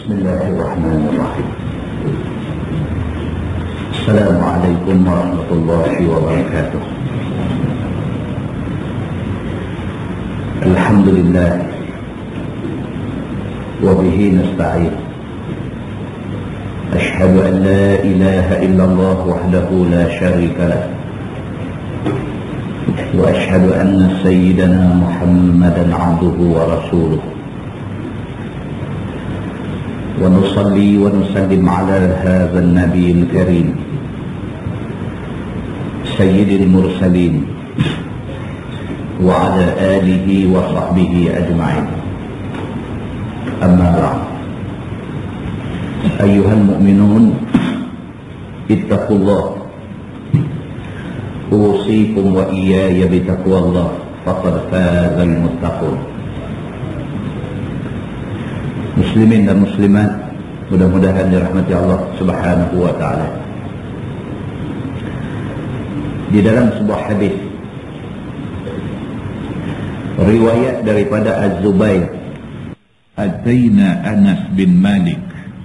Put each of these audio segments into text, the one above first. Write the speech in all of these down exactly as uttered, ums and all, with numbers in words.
Bismillahirrahmanirrahim. Assalamualaikum warahmatullahi wabarakatuh. Alhamdulillah wa bihi nasta'in. Ashhadu an la ilaha illallah wahdahu la syarika lah. Wa ashhadu anna sayyidana Muhammadan 'abduhu wa rasuluh. ونصلي ونسلم على هذا النبي الكريم سيد المرسلين وعلى آله وصحبه أجمعين. أما بعد، أيها المؤمنون اتقوا الله، أوصيكم وإياي بتقوى الله، فقد فاز المتقون. Muslimin dan muslimat, mudah-mudahan dirahmati Allah Subhanahu wa ta'ala. Di dalam sebuah hadis riwayat daripada Az-Zubair, Ataina Anas bin Malik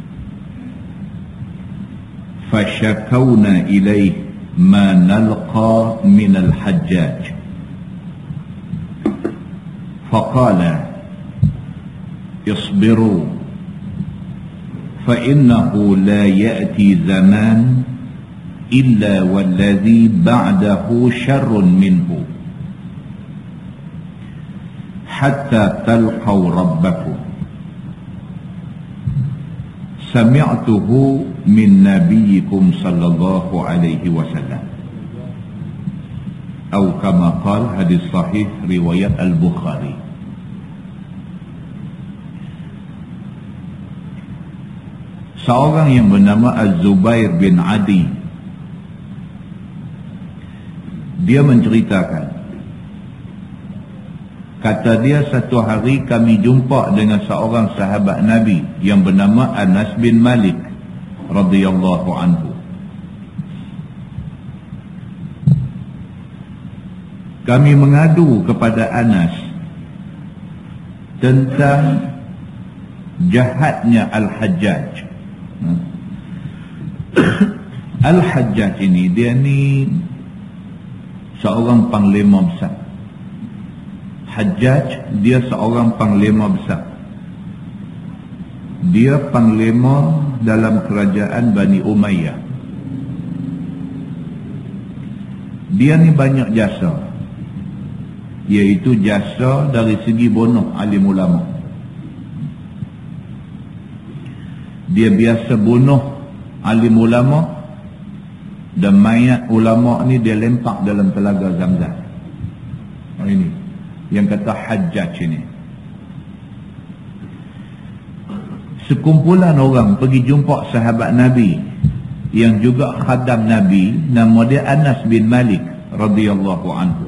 fashakawna ilaih ma nalqa min al-Hajjaj faqala اصبروا فإنه لا يأتي زمان إلا والذي بعده شر منه حتى تلقوا ربكم سمعته من نبيكم صلى الله عليه وسلم أو كما قال. hadis sahih riwayat Al-Bukhari. Seorang yang bernama Az-Zubair bin Adi, dia menceritakan, kata dia, satu hari kami jumpa dengan seorang sahabat Nabi yang bernama Anas bin Malik radhiyallahu anhu. Kami mengadu kepada Anas tentang jahatnya Al-Hajjaj. Al-Hajjaj ini, dia ni seorang panglima besar. Hajjaj, dia seorang panglima besar. Dia panglima dalam kerajaan Bani Umayyah. Dia ni banyak jasa, iaitu jasa dari segi bunuh alim ulama. Dia biasa bunuh alim ulama, dan mayat ulama ni dia lempak dalam telaga Zamzam. Oh, ini yang kata Hajjaj ini. Sekumpulan orang pergi jumpa sahabat Nabi yang juga khadam Nabi, nama dia Anas bin Malik radhiyallahu anhu.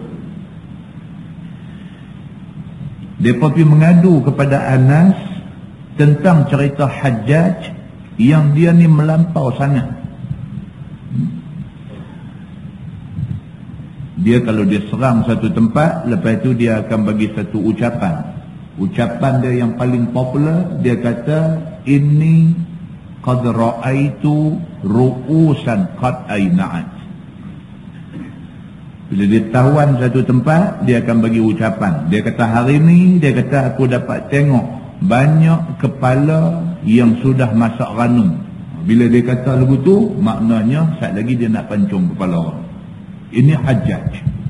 Mereka pergi mengadu kepada Anas tentang cerita Hajjaj yang dia ni melampau sangat. Dia kalau dia serang satu tempat, lepas itu dia akan bagi satu ucapan. Ucapan dia yang paling popular, dia kata, inni qad ra'aitu ru'usan qad aina'at. Bila dia tawan satu tempat, dia akan bagi ucapan. Dia kata, hari ni, dia kata, aku dapat tengok banyak kepala yang sudah masak ranum. Bila dia kata lagu tu, maknanya saat lagi dia nak pancung kepala orang. Ini Hajjaj.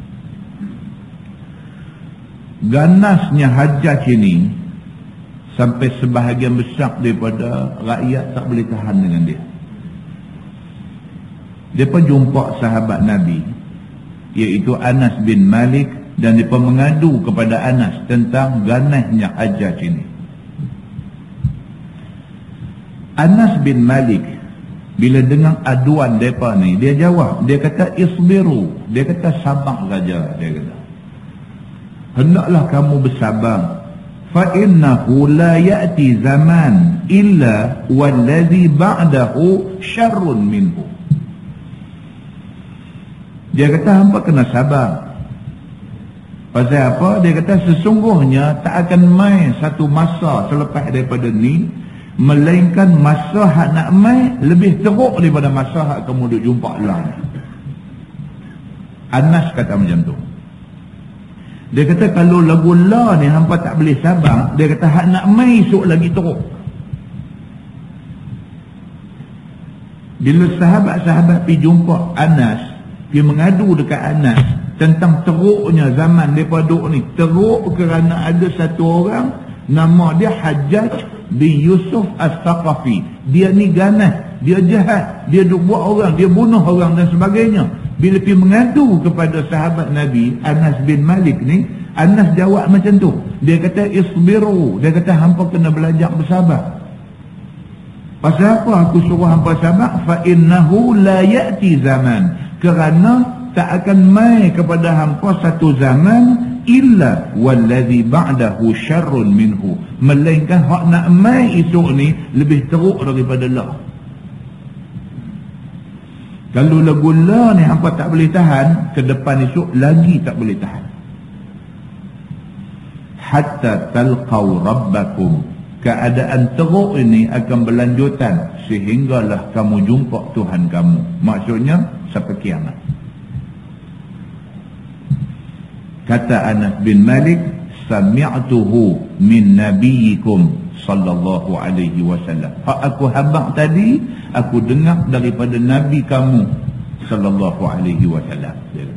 Ganasnya Hajjaj ini sampai sebahagian besar daripada rakyat tak boleh tahan dengan dia. Dia pun jumpa sahabat Nabi, iaitu Anas bin Malik, dan dia pun mengadu kepada Anas tentang ganasnya Hajjaj ini. Anas bin Malik bila dengar aduan mereka ni, dia jawab, dia kata isbiru, dia kata sabar saja, dia kata hendaklah kamu bersabar, fa innahu la ya'ti zaman illa wallazi ba'dahu syarrun minhu. Dia kata hampa kena sabar. Pasal apa? Dia kata sesungguhnya tak akan mai satu masa selepas daripada ni melainkan masa hak nak mai lebih teruk daripada masa hak kamu duk jumpa lah. Anas kata macam tu. Dia kata kalau lagu la ni hampa tak boleh sabar, dia kata hak nak mai esok lagi teruk. Bila sahabat-sahabat pergi jumpa Anas, pergi mengadu dekat Anas tentang teruknya zaman mereka duduk ni. Teruk kerana ada satu orang nama dia Hajjaj bin Yusuf As-Saqafi. Dia ni ganas, dia jahat, dia duk buat orang, dia bunuh orang dan sebagainya. Bila pergi mengadu kepada sahabat Nabi Anas bin Malik ni, Anas jawab macam tu. Dia kata isbiru, dia kata hampa kena belajar bersabar. Pasal apa aku suruh hampa sabar? Fa innahu la ya'ti zaman, kerana tak akan mai kepada hampa satu zaman illa wallazi ba'dahu syarrun minhu, melainkan hak nak mai esok ni lebih teruk daripada lah. Kalau lagu la ni hampa tak boleh tahan, ke depan esok lagi tak boleh tahan. Hatta talqaw rabbakum, keadaan teruk ini akan berlanjutan sehinggalah kamu jumpa Tuhan kamu. Maksudnya sampai kiamat. Kata Anas bin Malik, sami'tuhu min nabiyikum sallallahu alaihi wasallam. Hak aku habaq tadi, aku dengar daripada nabi kamu sallallahu alaihi wasallam.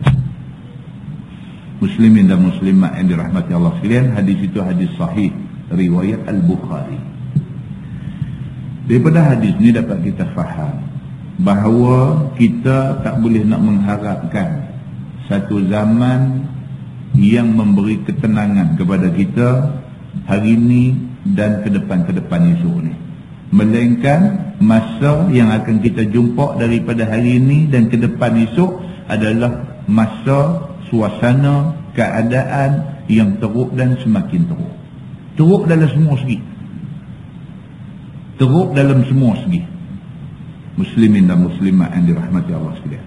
Muslimin dan muslimat yang dirahmati Allah sekalian, hadis itu hadis sahih riwayat Al-Bukhari. Daripada hadis ni dapat kita faham bahawa kita tak boleh nak mengharapkan satu zaman yang memberi ketenangan kepada kita hari ini dan ke depan-ke depan esok ni, melainkan masa yang akan kita jumpa daripada hari ini dan ke depan esok adalah masa suasana keadaan yang teruk dan semakin teruk. Teruk dalam semua segi. Teruk dalam semua segi. Muslimin dan muslimat yang dirahmati Allah sekalian.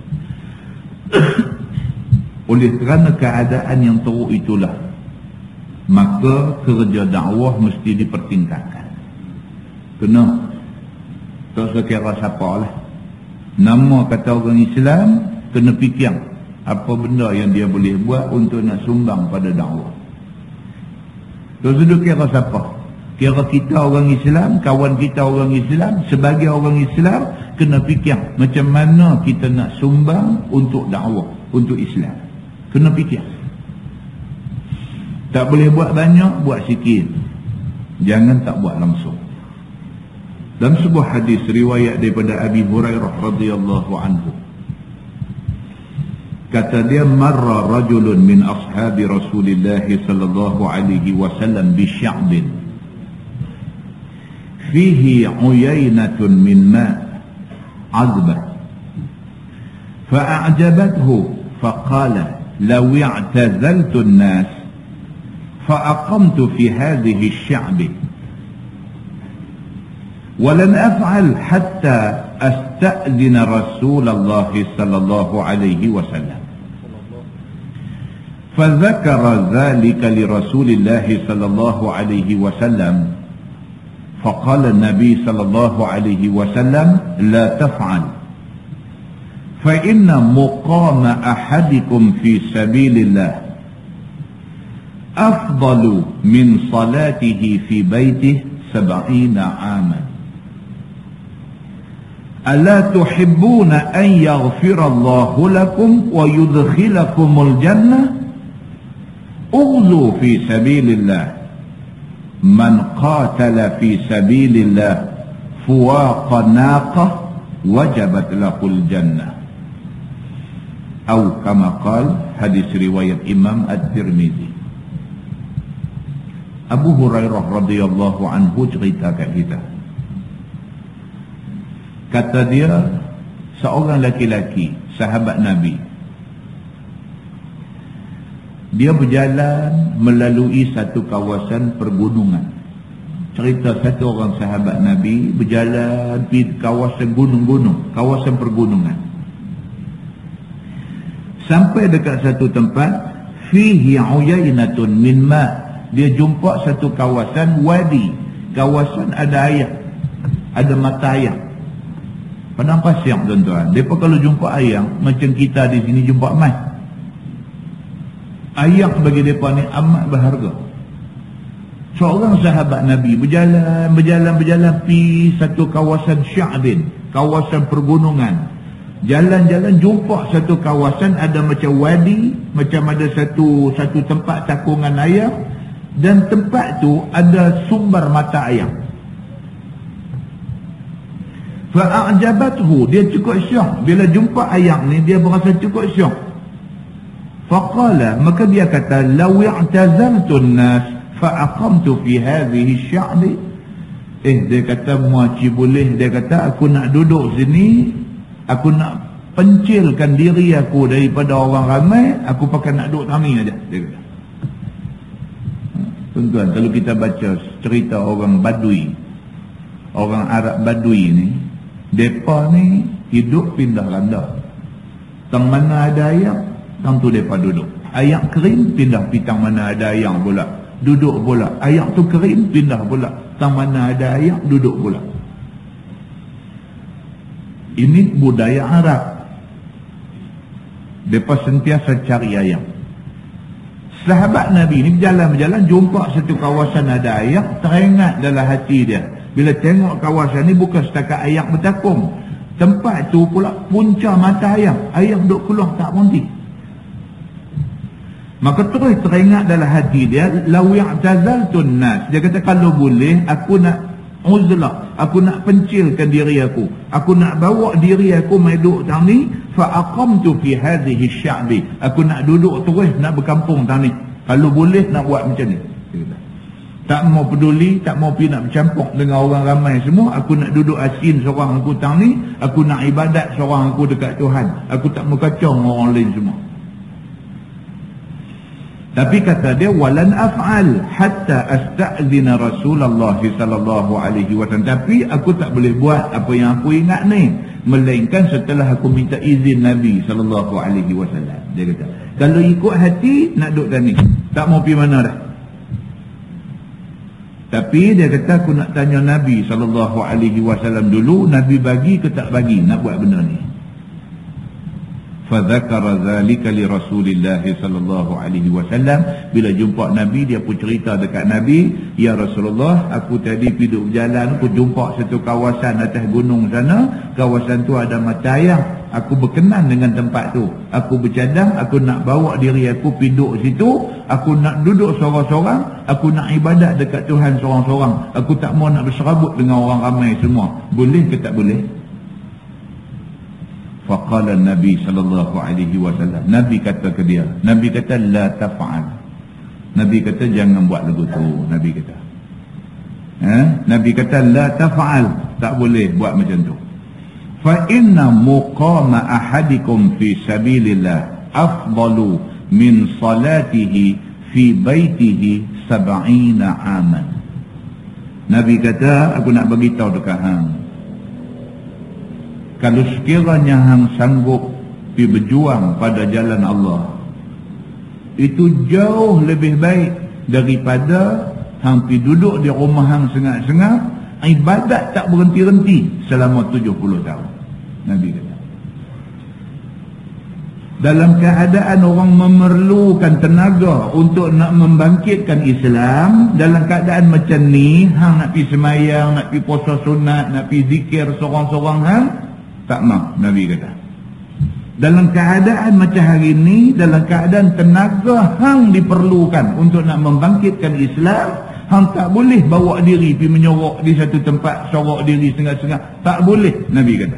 Oleh kerana keadaan yang teruk itulah, maka kerja dakwah mesti dipertingkatkan. Kena, tak sekira siapa lah, nama kata orang Islam, kena fikir apa benda yang dia boleh buat untuk nak sumbang pada dakwah. Tak sudut kira siapa, kira kita orang Islam, kawan kita orang Islam, sebagai orang Islam, kena fikir macam mana kita nak sumbang untuk dakwah, untuk Islam. Kena fikir. Tak boleh buat banyak, buat sikit. Jangan tak buat langsung. Dalam sebuah hadis riwayat daripada Abi Hurairah radhiyallahu anhu, kata dia, marra rajulun min ashabi Rasulillah sallallahu alaihi wasallam bi sya'bin fihi uyainatun min ma' azbah fa'ajabathu faqala law i'tazaltu an-nas fa'aqamtu fi hadhihi ash-sha'b wa lam af'al hatta asta'dhina Rasulullah sallallahu alaihi wasallam. فذكر ذلك لرسول الله صلى الله عليه وسلم فقال النبي صلى الله عليه وسلم لا تفعل فإن مقام أحدكم في سبيل الله أفضل من صلاته في بيته سبعين عاما ألا تحبون أن يغفر الله لكم ويدخلكم الجنة اغزوا في سبيل الله من قاتل في سبيل الله فواق ناقة وجبت له الجنة أو كما قال hadis riwayat Imam At-Tirmizi. Abu Hurairah radhiyallahu anhu cerita kat kita, kata dia seorang laki-laki sahabat Nabi, dia berjalan melalui satu kawasan pergunungan. Cerita satu orang sahabat Nabi berjalan di kawasan gunung-gunung, kawasan pergunungan. Sampai dekat satu tempat, fihi uyainatun min ma', dia jumpa satu kawasan wadi, kawasan ada air. ada mata ayam. Padang pasir tuan-tuan, mereka kalau jumpa ayam macam kita di sini jumpa emas. Ayam bagi mereka ni amat berharga. Seorang sahabat Nabi berjalan, berjalan, berjalan pergi satu kawasan Sya'bin, kawasan pergunungan. Jalan-jalan jumpa satu kawasan ada macam wadi, macam ada satu satu tempat cakungan ayam, dan tempat tu ada sumber mata ayam. Fa'ajabathu, dia cukup syok bila jumpa ayam ni, dia berasa cukup syok. Faqala, maka dia kata, law i'tazaltu an-nas fa'aqamtu fi hadhihi sya'bi. Eh, dia kata muaci boleh, dia kata aku nak duduk sini, aku nak pencilkan diri aku daripada orang ramai, aku pakai nak duduk kami aja, dia kata. Tuan-tuan, kalau kita baca cerita orang Badui, orang Arab Badui ni, mereka ni hidup pindah randa. Tang mana ada ayam, tang tu mereka duduk. Ayam kering, pindah pergi tang mana ada ayam pula, duduk pula. Ayam tu kering, pindah pula. Tang mana ada ayam, duduk pula. Ini budaya Arab. Mereka sentiasa cari ayam. Sahabat Nabi ni berjalan-berjalan, jumpa satu kawasan ada ayam, teringat dalam hati dia. Bila tengok kawasan ni bukan setakat ayam bertakung, tempat tu pula punca mata ayam. Ayam duduk keluar tak berhenti. Maka terus teringat dalam hati dia, law i'tazaltu an-nas. Dia kata kalau boleh aku nak uzlah, aku nak pencilkan diri aku. Aku nak bawa diri aku mai duduk tang ni, fa aqamtu fi hadhihi sya'bi. Aku nak duduk terus nak berkampung tang ni. Kalau boleh nak buat macam ni. Tak mau peduli, tak mau pergi nak bercampur dengan orang ramai semua. Aku nak duduk asin seorang aku tang ni. Aku nak ibadat seorang aku dekat Tuhan. Aku tak mau kacau dengan orang lain semua. Tapi kata dia, walan af'al hatta asta'zina Rasulullah sallallahu alaihi wasallam. Tapi aku tak boleh buat apa yang aku ingat ni, melainkan setelah aku minta izin Nabi sallallahu alaihi wasallam. Dia kata, kalau ikut hati nak duduk dan ni, tak mau pergi mana dah. Tapi dia kata aku nak tanya Nabi sallallahu alaihi wasallam dulu, Nabi bagi ke tak bagi nak buat benda ni. Fadzakara zalika li Rasulillah sallallahu alaihi wasallam. Bila jumpa Nabi, dia pun cerita dekat Nabi, ya Rasulullah, aku tadi pergi duduk berjalan, aku jumpa satu kawasan atas gunung sana, kawasan tu ada mata ayam. Aku berkenan dengan tempat tu. Aku bercadang, aku nak bawa diri aku pergi duduk situ. Aku nak duduk seorang-seorang, aku nak ibadat dekat Tuhan seorang-seorang. Aku tak mau nak berserabut dengan orang ramai semua. Boleh ke tak boleh? Faqala Nabi sallallahu alaihi wasallam. Nabi kata ke dia, Nabi kata la taf'al. Nabi kata jangan buat lagu tu. Nabi kata, ha? Nabi kata la taf'al, tak boleh buat macam tu. Fa inna muqama ahadikum fi sabilillah afdalu min salatihi fi baitihi sab'ina aman. Nabi kata, aku nak bagi tahu dekat hang, kalau sekiranya hang sanggup pergi berjuang pada jalan Allah, itu jauh lebih baik daripada hang pergi duduk di rumah hang sengak-sengak, ibadat tak berhenti-henti selama tujuh puluh tahun. Nabi kata, dalam keadaan orang memerlukan tenaga untuk nak membangkitkan Islam, dalam keadaan macam ni, hang nak pergi semayang, nak pergi puasa sunat, nak pergi zikir seorang-seorang hang, tak mau. Nabi kata, dalam keadaan macam hari ni, dalam keadaan tenaga hang diperlukan untuk nak membangkitkan Islam, hang tak boleh bawa diri pergi menyorok di satu tempat, sorok diri setengah-setengah. Tak boleh, Nabi kata.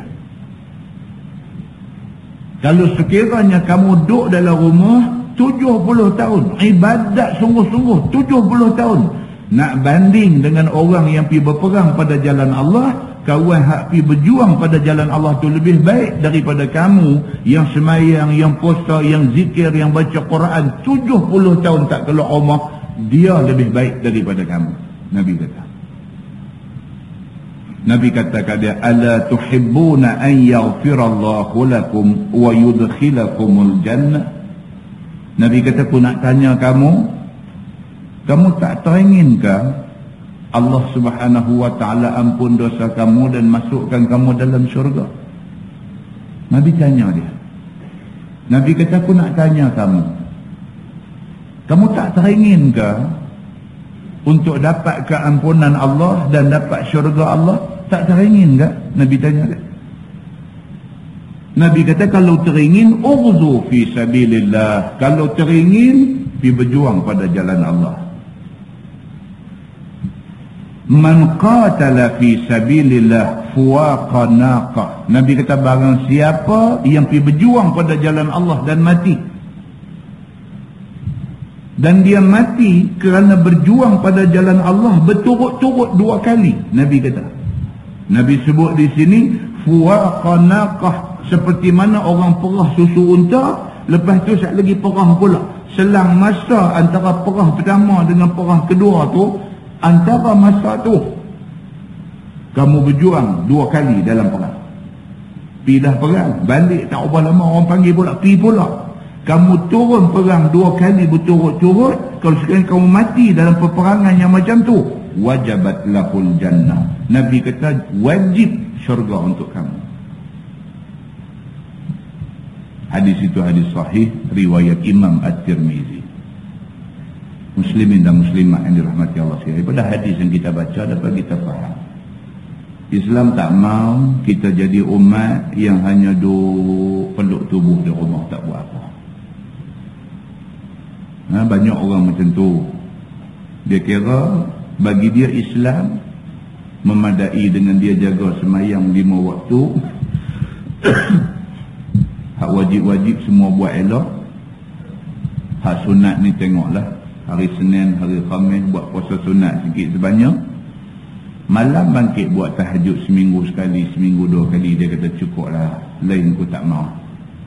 Kalau sekiranya kamu duduk dalam rumah tujuh puluh tahun, ibadat sungguh-sungguh tujuh puluh tahun, nak banding dengan orang yang pergi berperang pada jalan Allah, kawan hak pergi berjuang pada jalan Allah tu lebih baik daripada kamu yang semayang, yang puasa, yang zikir, yang baca Quran tujuh puluh tahun tak keluar rumah. Dia lebih baik daripada kamu. Nabi kata. Nabi kata kat dia, ala tuhibbuna an yaghfirallahu lakum wa yudkhilakumul jannah. Nabi kata, aku nak tanya kamu, kamu tak teringinkah Allah Subhanahu wa ta'ala ampun dosa kamu dan masukkan kamu dalam syurga? Nabi tanya dia. Nabi kata, aku nak tanya kamu, kamu tak teringin ke untuk dapat keampunan Allah dan dapat syurga Allah? Tak teringin ke? Nabi tanya dia. Nabi kata, kalau teringin, ughzu fi sabilillah. Kalau teringin, pergi berjuang pada jalan Allah. Man qatala fi sabilillah fuwaqa naqah. Nabi kata, barang siapa yang pergi berjuang pada jalan Allah dan mati, dan dia mati kerana berjuang pada jalan Allah berturut-turut dua kali, Nabi kata. Nabi sebut di sini fuwaqa naqah, seperti mana orang perah susu unta, lepas tu sekali lagi perah pula. Selang masa antara perah pertama dengan perah kedua tu, antara masa tu kamu berjuang dua kali dalam perang. Pergi dah perang, balik tak berapa lama orang panggil pula, pergi pula. Kamu turun perang dua kali berturut-turut, kalau sekarang kamu mati dalam peperangan yang macam tu, wajabat lahul jannah. Nabi kata, wajib syurga untuk kamu. Hadis itu hadis sahih, riwayat Imam At-Tirmizi. Muslimin dan muslimat yang dirahmati Allah sekalian, daripada hadis yang kita baca dapat kita faham, Islam tak mau kita jadi umat yang hanya duduk peluk tubuh di rumah tak buat apa. Ha, banyak orang macam tu. Dia kira bagi dia Islam memadai dengan dia jaga semayang lima waktu. Hak wajib-wajib semua buat elok. Hak sunat ni tengoklah, hari Senin, hari Khamis buat puasa sunat sikit sebanyak. Malam bangkit buat tahajud seminggu sekali, seminggu dua kali. Dia kata cukuplah, lain aku tak mau.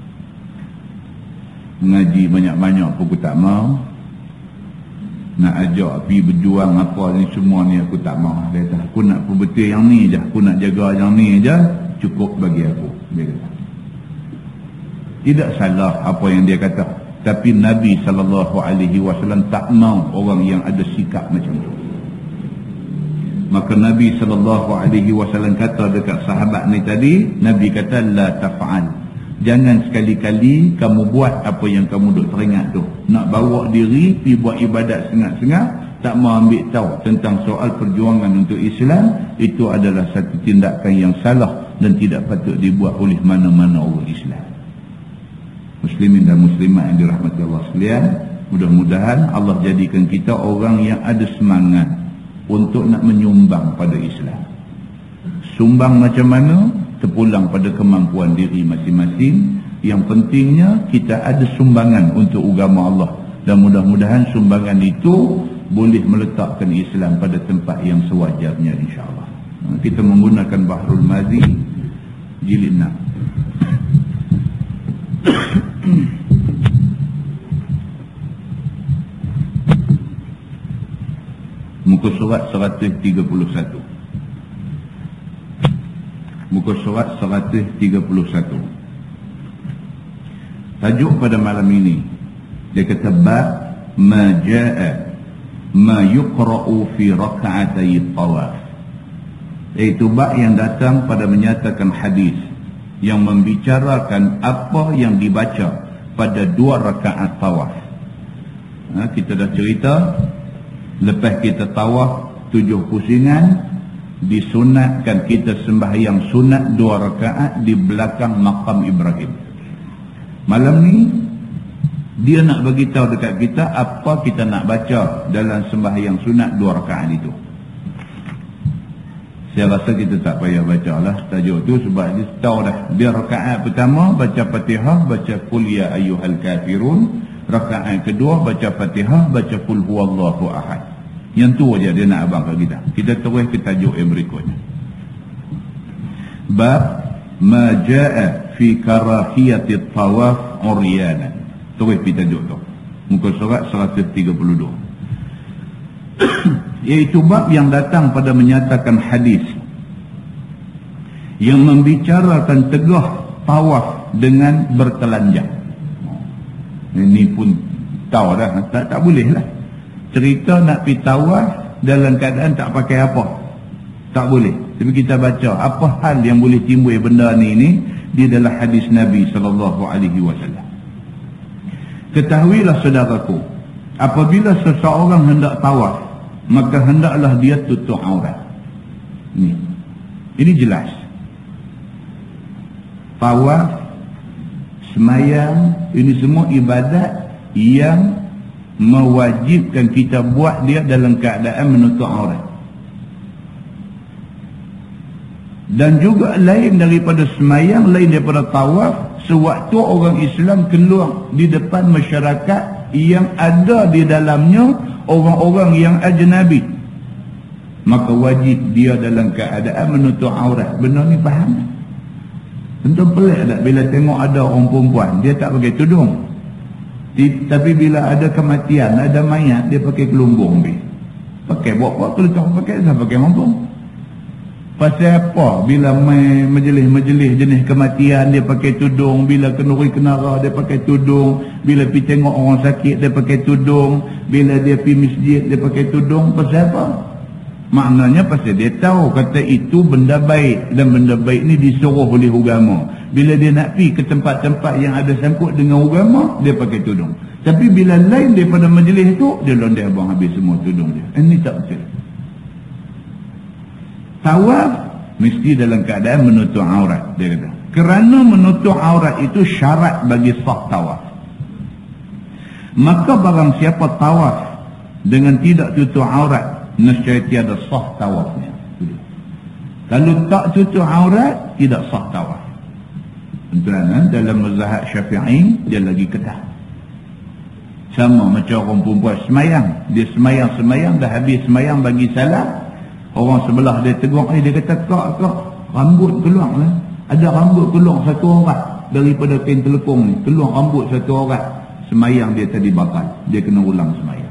Mengaji banyak-banyak pun aku tak mau. Nak ajak pergi berjuang apa ni semua ni aku tak mau. Dia kata, aku nak betul yang ni je, aku nak jaga yang ni je, cukup bagi aku. Dia kata. Tidak salah apa yang dia kata, tapi Nabi sallallahu alaihi wasallam tak mau orang yang ada sikap macam tu. Maka Nabi sallallahu alaihi wasallam kata dekat sahabat ni tadi, Nabi kata, la taf'al. Jangan sekali-kali kamu buat apa yang kamu duk teringat tu. Nak bawa diri pergi buat ibadat sengak-sengak, tak mau ambil tahu tentang soal perjuangan untuk Islam, itu adalah satu tindakan yang salah dan tidak patut dibuat oleh mana-mana orang Islam. Muslimin dan muslimat yang dirahmati Allah sekalian, mudah-mudahan Allah jadikan kita orang yang ada semangat untuk nak menyumbang pada Islam. Sumbang macam mana? Terpulang pada kemampuan diri masing-masing. Yang pentingnya kita ada sumbangan untuk agama Allah, dan mudah-mudahan sumbangan itu boleh meletakkan Islam pada tempat yang sewajarnya, insya-Allah. Kita menggunakan Bahrul Mazi jilid enam. Muka surat seratus tiga puluh satu. Muka surat seratus tiga puluh satu. Tajuk pada malam ini, dia kata, bab ma jaa ma yuqra'u fi raka'atay tawaf. Iaitu bab yang datang pada menyatakan hadis yang membicarakan apa yang dibaca pada dua rakaat tawaf. Ha, kita dah cerita, lepas kita tawaf tujuh pusingan, disunatkan kita sembahyang sunat dua rakaat di belakang makam Ibrahim. Malam ni dia nak bagi tahu dekat kita apa kita nak baca dalam sembahyang sunat dua rakaat itu. Saya rasa kita tak payah baca lah tajuk tu, sebab dia tahu dah. Dia rakaat pertama baca Fatihah, baca Qul ya ayyuhal kafirun. Rakaat kedua baca Fatihah, baca Qul huwallahu ahad. Yang tu aja dia nak abang kat kita. Kita terus ke tajuk yang berikutnya. Bab ma jaa fi karahiyati tawaf uryanan. Terus pergi tajuk tu. Muka surat seratus tiga puluh dua. Iaitu bab yang datang pada menyatakan hadis yang membicarakan tegah tawaf dengan bertelanjang. Ini pun tahu dah, tak, tak boleh lah. Cerita nak pergi tawaf dalam keadaan tak pakai apa. Tak boleh. Tapi kita baca apa hal yang boleh timbul benda ni ni di dalam hadis Nabi sallallahu alaihi wasallam. Ketahuilah saudaraku, apabila seseorang hendak tawaf, maka hendaklah dia tutup aurat. Ini. Ini jelas. Tawaf, semayang, ini semua ibadat yang mewajibkan kita buat dia dalam keadaan menutup aurat. Dan juga lain daripada semayang, lain daripada tawaf, sewaktu orang Islam keluar di depan masyarakat yang ada di dalamnya orang-orang yang ajnabi, maka wajib dia dalam keadaan menutup aurat. Benda ni faham? Tentu pelik tak bila tengok ada orang perempuan dia tak pakai tudung, tapi bila ada kematian, ada mayat, dia pakai kelumbung. Pakai buat apa? Kalau tak pakai, dah pakai mampu. Pasal apa? Bila majlis-majlis jenis kematian dia pakai tudung, bila kenuri kenara dia pakai tudung, bila pergi tengok orang sakit dia pakai tudung, bila dia pergi masjid dia pakai tudung. Pasal apa? Maknanya pasal dia tahu kata itu benda baik, dan benda baik ni disuruh oleh agama. Bila dia nak pergi ke tempat-tempat yang ada sangkut dengan agama, dia pakai tudung. Tapi bila lain daripada majlis itu, dia londai abang habis semua tudung dia. Ini tak betul. Tawaf mesti dalam keadaan menutup aurat, dia kata. Kerana menutup aurat itu syarat bagi sah tawaf. Maka barang siapa tawaf dengan tidak tutup aurat, nescaya tiada sah tawafnya. Kalau tak tutup aurat, tidak sah tawaf. Tuan-tuan, dalam mazhab Syafi'i dia lagi ketat. Sama macam orang perempuan semayang, dia semayang-semayang dah habis semayang bagi salam, orang sebelah dia tegur, eh, dia kata, kak, kak, rambut keluar lah. Ada rambut keluar satu orang daripada kain telepong ni. Keluar rambut satu orang. Semayang dia tadi batal. Dia kena ulang semayang.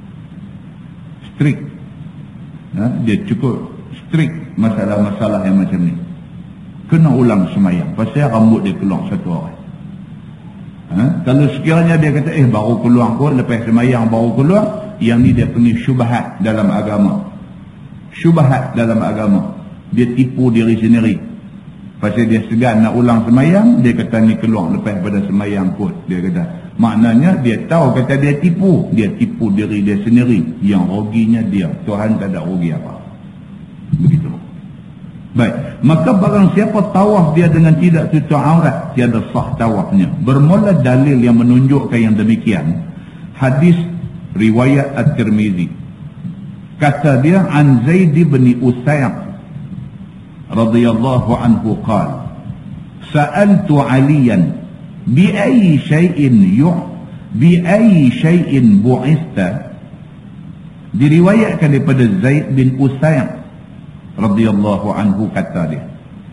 Strict. Ha? Dia cukup strict masalah-masalah yang macam ni. Kena ulang semayang. Pasal rambut dia keluar satu orang. Ha? Kalau sekiranya dia kata, eh, baru keluar kot, lepas semayang baru keluar, yang ni dia panggil syubhat dalam agama. Syubhat dalam agama. Dia tipu diri sendiri. Pasal dia segan nak ulang semayang, dia kata ni keluar lepas pada semayang kot. Dia kata, maknanya dia tahu kata dia tipu. Dia tipu diri dia sendiri. Yang ruginya dia. Tuhan tak ada rugi apa. Begitu. Baik. Maka barang siapa tawaf dia dengan tidak tutup aurat, tiada sah tawafnya. Bermula dalil yang menunjukkan yang demikian. Hadis riwayat At-Tirmizi. Kata dia, an Zaid bin Usayd radhiyallahu anhu qala, sa'altu Aliyan bi ayyi shay'in yu bi ayyi shay'in bu'ista. Diriwayatkan daripada Zaid bin Usayd radhiyallahu anhu, kata dia,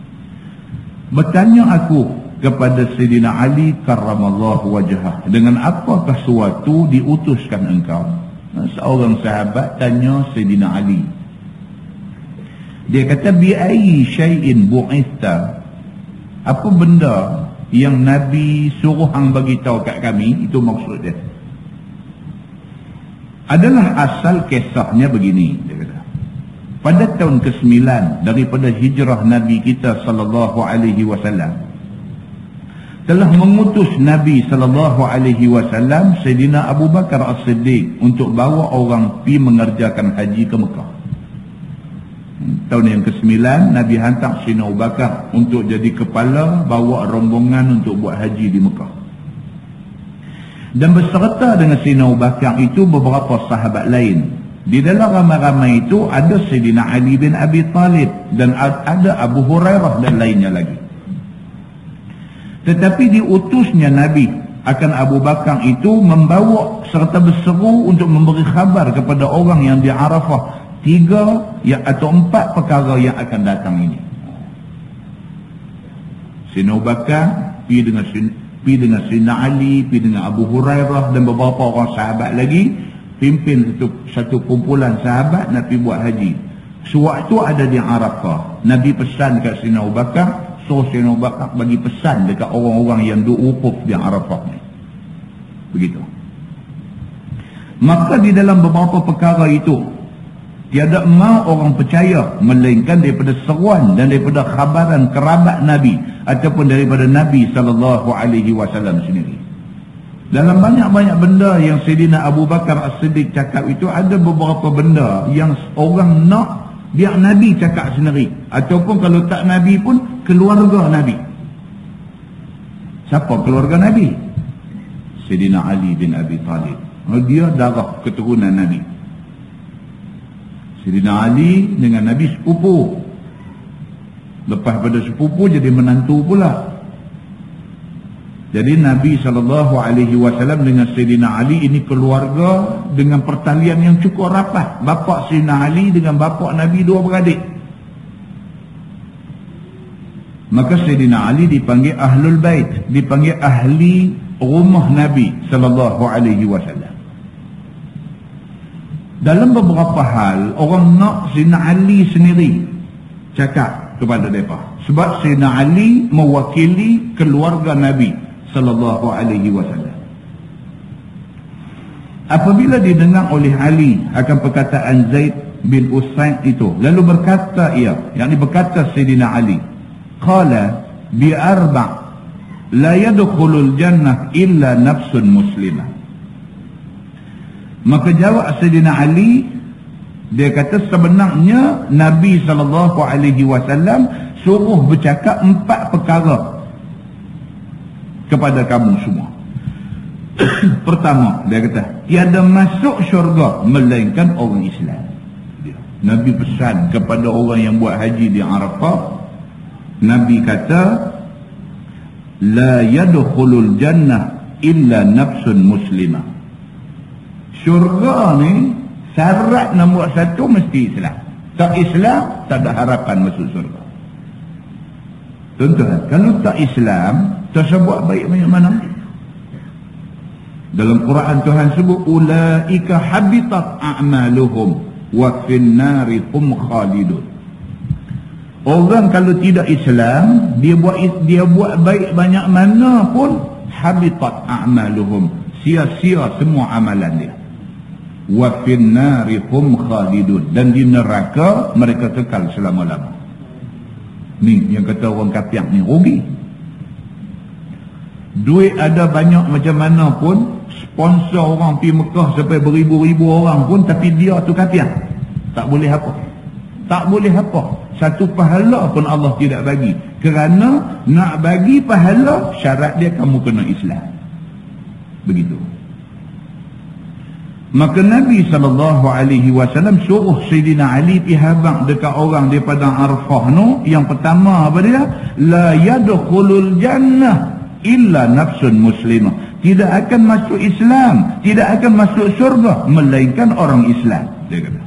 bertanya aku kepada Sayyidina Ali karramallahu wajhah, dengan apakah sesuatu diutuskan engkau? Seorang sahabat tanya Sayyidina Ali. Dia kata, bi ayyi syai'in bu'ista. Apa benda yang Nabi suruh hang bagi tahu kat kami? Itu maksud dia. Adalah asal kisahnya begini, dia kata. Pada tahun kesembilan daripada hijrah Nabi kita sallallahu alaihi wasallam, telah mengutus Nabi sallallahu alaihi wasallam Sayyidina Abu Bakar As-Siddiq untuk bawa orang pi mengerjakan haji ke Mekah. Tahun yang kesembilan Nabi hantar Sayyidina Abu Bakar untuk jadi kepala bawa rombongan untuk buat haji di Mekah. Dan beserta dengan Sayyidina Abu Bakar itu beberapa sahabat lain. Di dalam ramai-ramai itu ada Sayyidina Ali bin Abi Talib dan ada Abu Hurairah dan lainnya lagi. Tetapi diutusnya Nabi akan Abu Bakar itu membawa serta berseru untuk memberi khabar kepada orang yang di Arafah tiga ya, atau empat perkara yang akan datang ini. Sayyidina Abu Bakar pergi dengan pergi dengan Sayyidina Ali, pergi dengan Abu Hurairah dan beberapa orang sahabat lagi, pimpin satu satu kumpulan sahabat nak pergi buat haji. Sewaktu ada di Arafah, Nabi pesan kat Sayyidina Abu Bakar, so Sayyidina Abu Bakar bagi pesan dekat orang-orang yang wukuf di Arafah ni. Begitu. Maka di dalam beberapa perkara itu, tiada mau orang percaya melainkan daripada seruan dan daripada khabaran kerabat Nabi ataupun daripada Nabi sallallahu alaihi wasallam sendiri. Dalam banyak-banyak benda yang Sayyidina Abu Bakar As-Siddiq cakap itu, ada beberapa benda yang orang nak biar Nabi cakap sendiri, ataupun kalau tak Nabi pun keluarga Nabi. Siapa keluarga Nabi? Sayyidina Ali bin Abi Talib. Dia darah keturunan Nabi. Sayyidina Ali dengan Nabi sepupu. Lepas pada sepupu jadi menantu pula. Jadi Nabi sallallahu alaihi wasallam dengan Sayyidina Ali ini keluarga dengan pertalian yang cukup rapat. Bapa Sayyidina Ali dengan bapa Nabi dua beradik. Maka Sayyidina Ali dipanggil Ahlul Bait, dipanggil ahli rumah Nabi sallallahu alaihi wasallam. Dalam beberapa hal orang nak Sayyidina Ali sendiri cakap kepada mereka, sebab Sayyidina Ali mewakili keluarga Nabi sallallahu alaihi wasallam. Apabila didengar oleh Ali akan perkataan Zaid bin Usaid itu, lalu berkata ia, yakni berkata Sayyidina Ali, qala bi arba' la yadkhulul jannah illa nafsun muslimah. Maka jawab Sayyidina Ali, dia kata sebenarnya Nabi sallallahu alaihi wasallam suruh bercakap empat perkara kepada kamu semua. Pertama, dia kata tiada masuk syurga melainkan orang Islam. Nabi pesan kepada orang yang buat haji di Arafah, Nabi kata la yadkhulul jannah illa nafsun muslimah. Syurga ni syarat nombor satu mesti Islam. Tak Islam, tak ada harapan masuk syurga. Tuan-tuan, kalau tak Islam, tersebut baik banyak mana? Dalam Quran Tuhan sebut ulaika habitat a'maluhum wa fin nari hum khalidun. Orang kalau tidak Islam, dia buat dia buat baik banyak mana pun, habitat a'maluhum, sia-sia semua amalan dia. Wa fin nari hum khalidun, dan di neraka mereka kekal selama-lama. Ni yang kata orang kafir ni rugi. Duit ada banyak macam mana pun, sponsor orang pergi Mekah sampai beribu-ribu orang pun, tapi dia tu kafir, tak boleh apa. Tak boleh apa. Satu pahala pun Allah tidak bagi. Kerana nak bagi pahala, syarat dia kamu kena Islam. Begitu. Maka Nabi sallallahu alaihi wasallam suruh Sayyidina Ali pi habaq dekat orang daripada Arafah nu, yang pertama apa dia? La yadkhulul jannah illa nafsun muslimah. Tidak akan masuk Islam, tidak akan masuk syurga melainkan orang Islam, dia kata.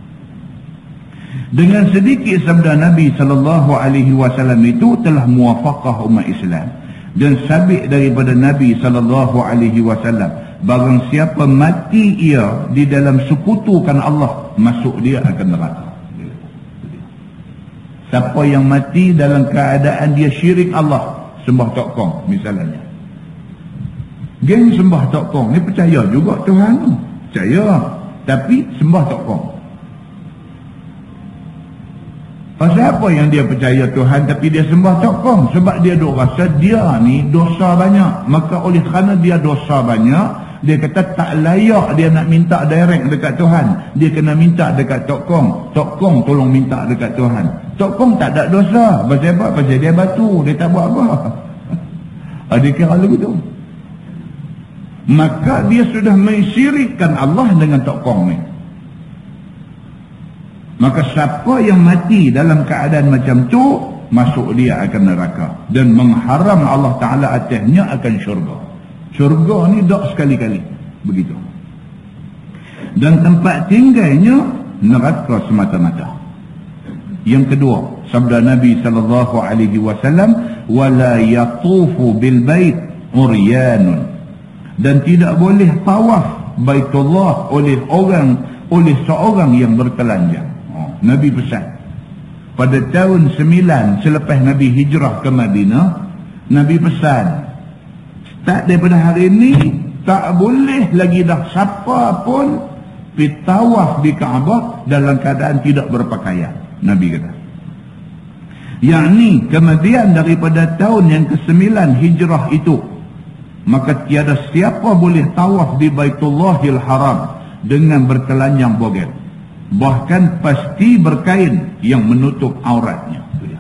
Dengan sedikit sabda Nabi sallallahu alaihi wasallam itu telah muwafaqah umat Islam, dan sabit daripada Nabi sallallahu alaihi wasallam, barang siapa mati ia di dalam sekutukan Allah, masuk dia akan neraka. Siapa yang mati dalam keadaan dia syirik Allah, sembah tokong misalnya, geng sembah tokong ni, percaya juga Tuhan tu, percaya, tapi sembah tokong. Pasal apa yang dia percaya Tuhan tapi dia sembah tokong? Sebab dia duk rasa dia ni dosa banyak. Maka oleh kerana dia dosa banyak, dia kata tak layak dia nak minta direct dekat Tuhan. Dia kena minta dekat tokong. Tokong tolong minta dekat Tuhan. Tokong tak ada dosa. Pasal apa? Pasal dia batu, dia tak buat apa. Ada kira begitu. Maka dia sudah mensyirikkan Allah dengan tokong ni. Maka siapa yang mati dalam keadaan macam tu, masuk dia akan neraka, dan mengharam Allah Ta'ala atasnya akan syurga. Syurga ni dak sekali-kali. Begitu. Dan tempat tinggalnya neraka semata-mata. Yang kedua, sabda Nabi sallallahu alaihi wasallam, wala yatufu bil bait uryanun, dan tidak boleh tawaf Baitullah oleh orang oleh seorang yang bertelanjang. Nabi pesan pada tahun sembilan selepas Nabi hijrah ke Madinah, Nabi pesan, start daripada hari ini tak boleh lagi dah siapa pun pi tawaf di Kaabah dalam keadaan tidak berpakaian. Nabi kata. Yakni kemudian daripada tahun yang kesembilan hijrah itu, maka tiada siapa boleh tawaf di Baitullahil Haram dengan bertelanjang bogel. Bahkan pasti berkain yang menutup auratnya.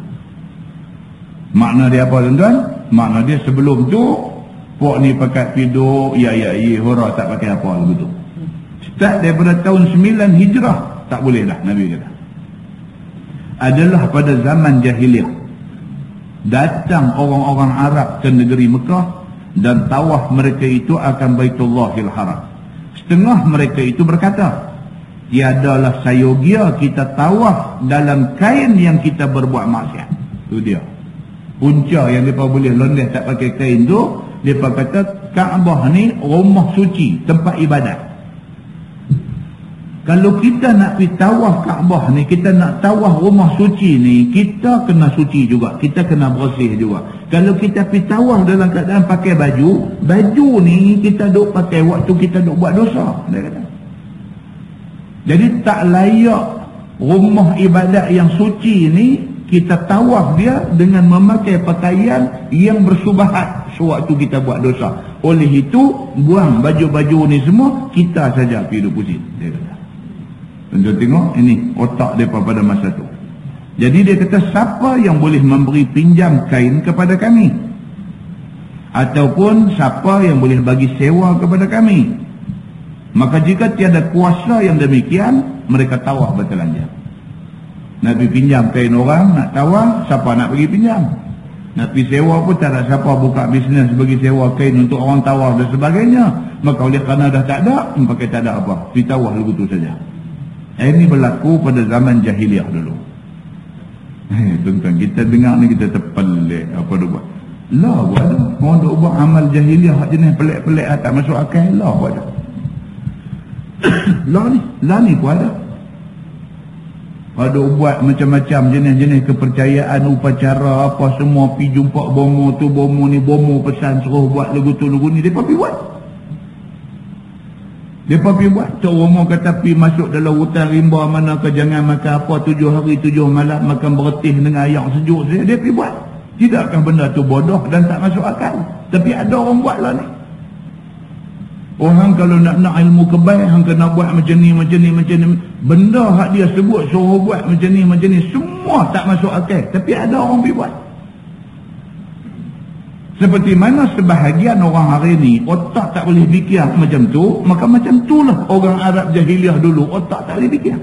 Makna dia apa tuan-tuan? Makna dia sebelum tu pok ni pakai piduk, ya ya ya hura tak pakai apa begitu. Start daripada tahun sembilan hijrah tak boleh dah, Nabi kata. Adalah pada zaman jahiliah datang orang-orang Arab ke negeri Mekah dan tawaf mereka itu akan Baitullahil Haram. Setengah mereka itu berkata, tiadalah sayogia kita tawaf dalam kain yang kita berbuat maksiat. Itu dia punca yang mereka boleh londeh tak pakai kain tu. Mereka kata Kaabah ni rumah suci, tempat ibadat. Kalau kita nak pergi tawaf Kaabah ni, kita nak tawaf rumah suci ni, kita kena suci juga, kita kena bersih juga. Kalau kita pergi tawaf dalam keadaan pakai baju, baju ni kita duk pakai waktu kita duk buat dosa, dia kata. Jadi tak layak rumah ibadat yang suci ni kita tawaf dia dengan memakai pakaian yang bersubahat sewaktu kita buat dosa. Oleh itu, buang baju-baju ni semua, kita saja pergi duk pusing, dia kata. Tuan-tuan tengok, ini otak mereka pada masa tu. Jadi dia kata, siapa yang boleh memberi pinjam kain kepada kami? Ataupun siapa yang boleh bagi sewa kepada kami? Maka jika tiada kuasa yang demikian, mereka tawaf bertelanjang. Nak pergi pinjam kain orang, nak tawaf, siapa nak pergi pinjam? Nak pergi sewa pun tak ada siapa buka bisnes bagi sewa kain untuk orang tawaf dan sebagainya. Maka oleh kerana dah tak ada, pakai tak ada apa, pergi tawaf begitu saja. Ini berlaku pada zaman jahiliah dulu. Eh, tuan-tuan, kita dengar ni kita terpelik apa dia buat. Lah buat dah. Orang duk buat amal jahiliah jenis pelik-pelik tak masuk akal. Lah buat dah. Lah ni, lah ni pun ada. Ada buat macam-macam jenis-jenis kepercayaan, upacara apa semua, pi jumpa bomo tu, bomo ni, bomo pesan suruh buat lagu tu, lagu ni, mereka pergi buat. Mereka pergi buat. Tok Romo kata pi masuk dalam hutan rimba mana ke, jangan makan apa tujuh hari tujuh malam, makan bertih dengan air sejuk saja, dia pergi buat. Tidakkah benda tu bodoh dan tak masuk akal? Tapi ada orang buat lah ni. Orang kalau nak nak ilmu kebaik, hang kena buat macam ni, macam ni, macam ni. Benda hak dia sebut suruh buat macam ni, macam ni, semua tak masuk akal. Tapi ada orang pergi buat. Seperti mana sebahagian orang hari ni otak tak boleh fikir macam tu, maka macam itulah orang Arab jahiliah dulu otak tak boleh fikir.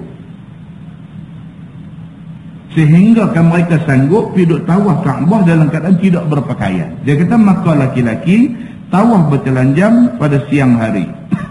Sehingga kan mereka sanggup pergi duk tawaf Kaabah dalam keadaan tidak berpakaian. Dia kata maka laki-laki tawaf bertelanjang pada siang hari.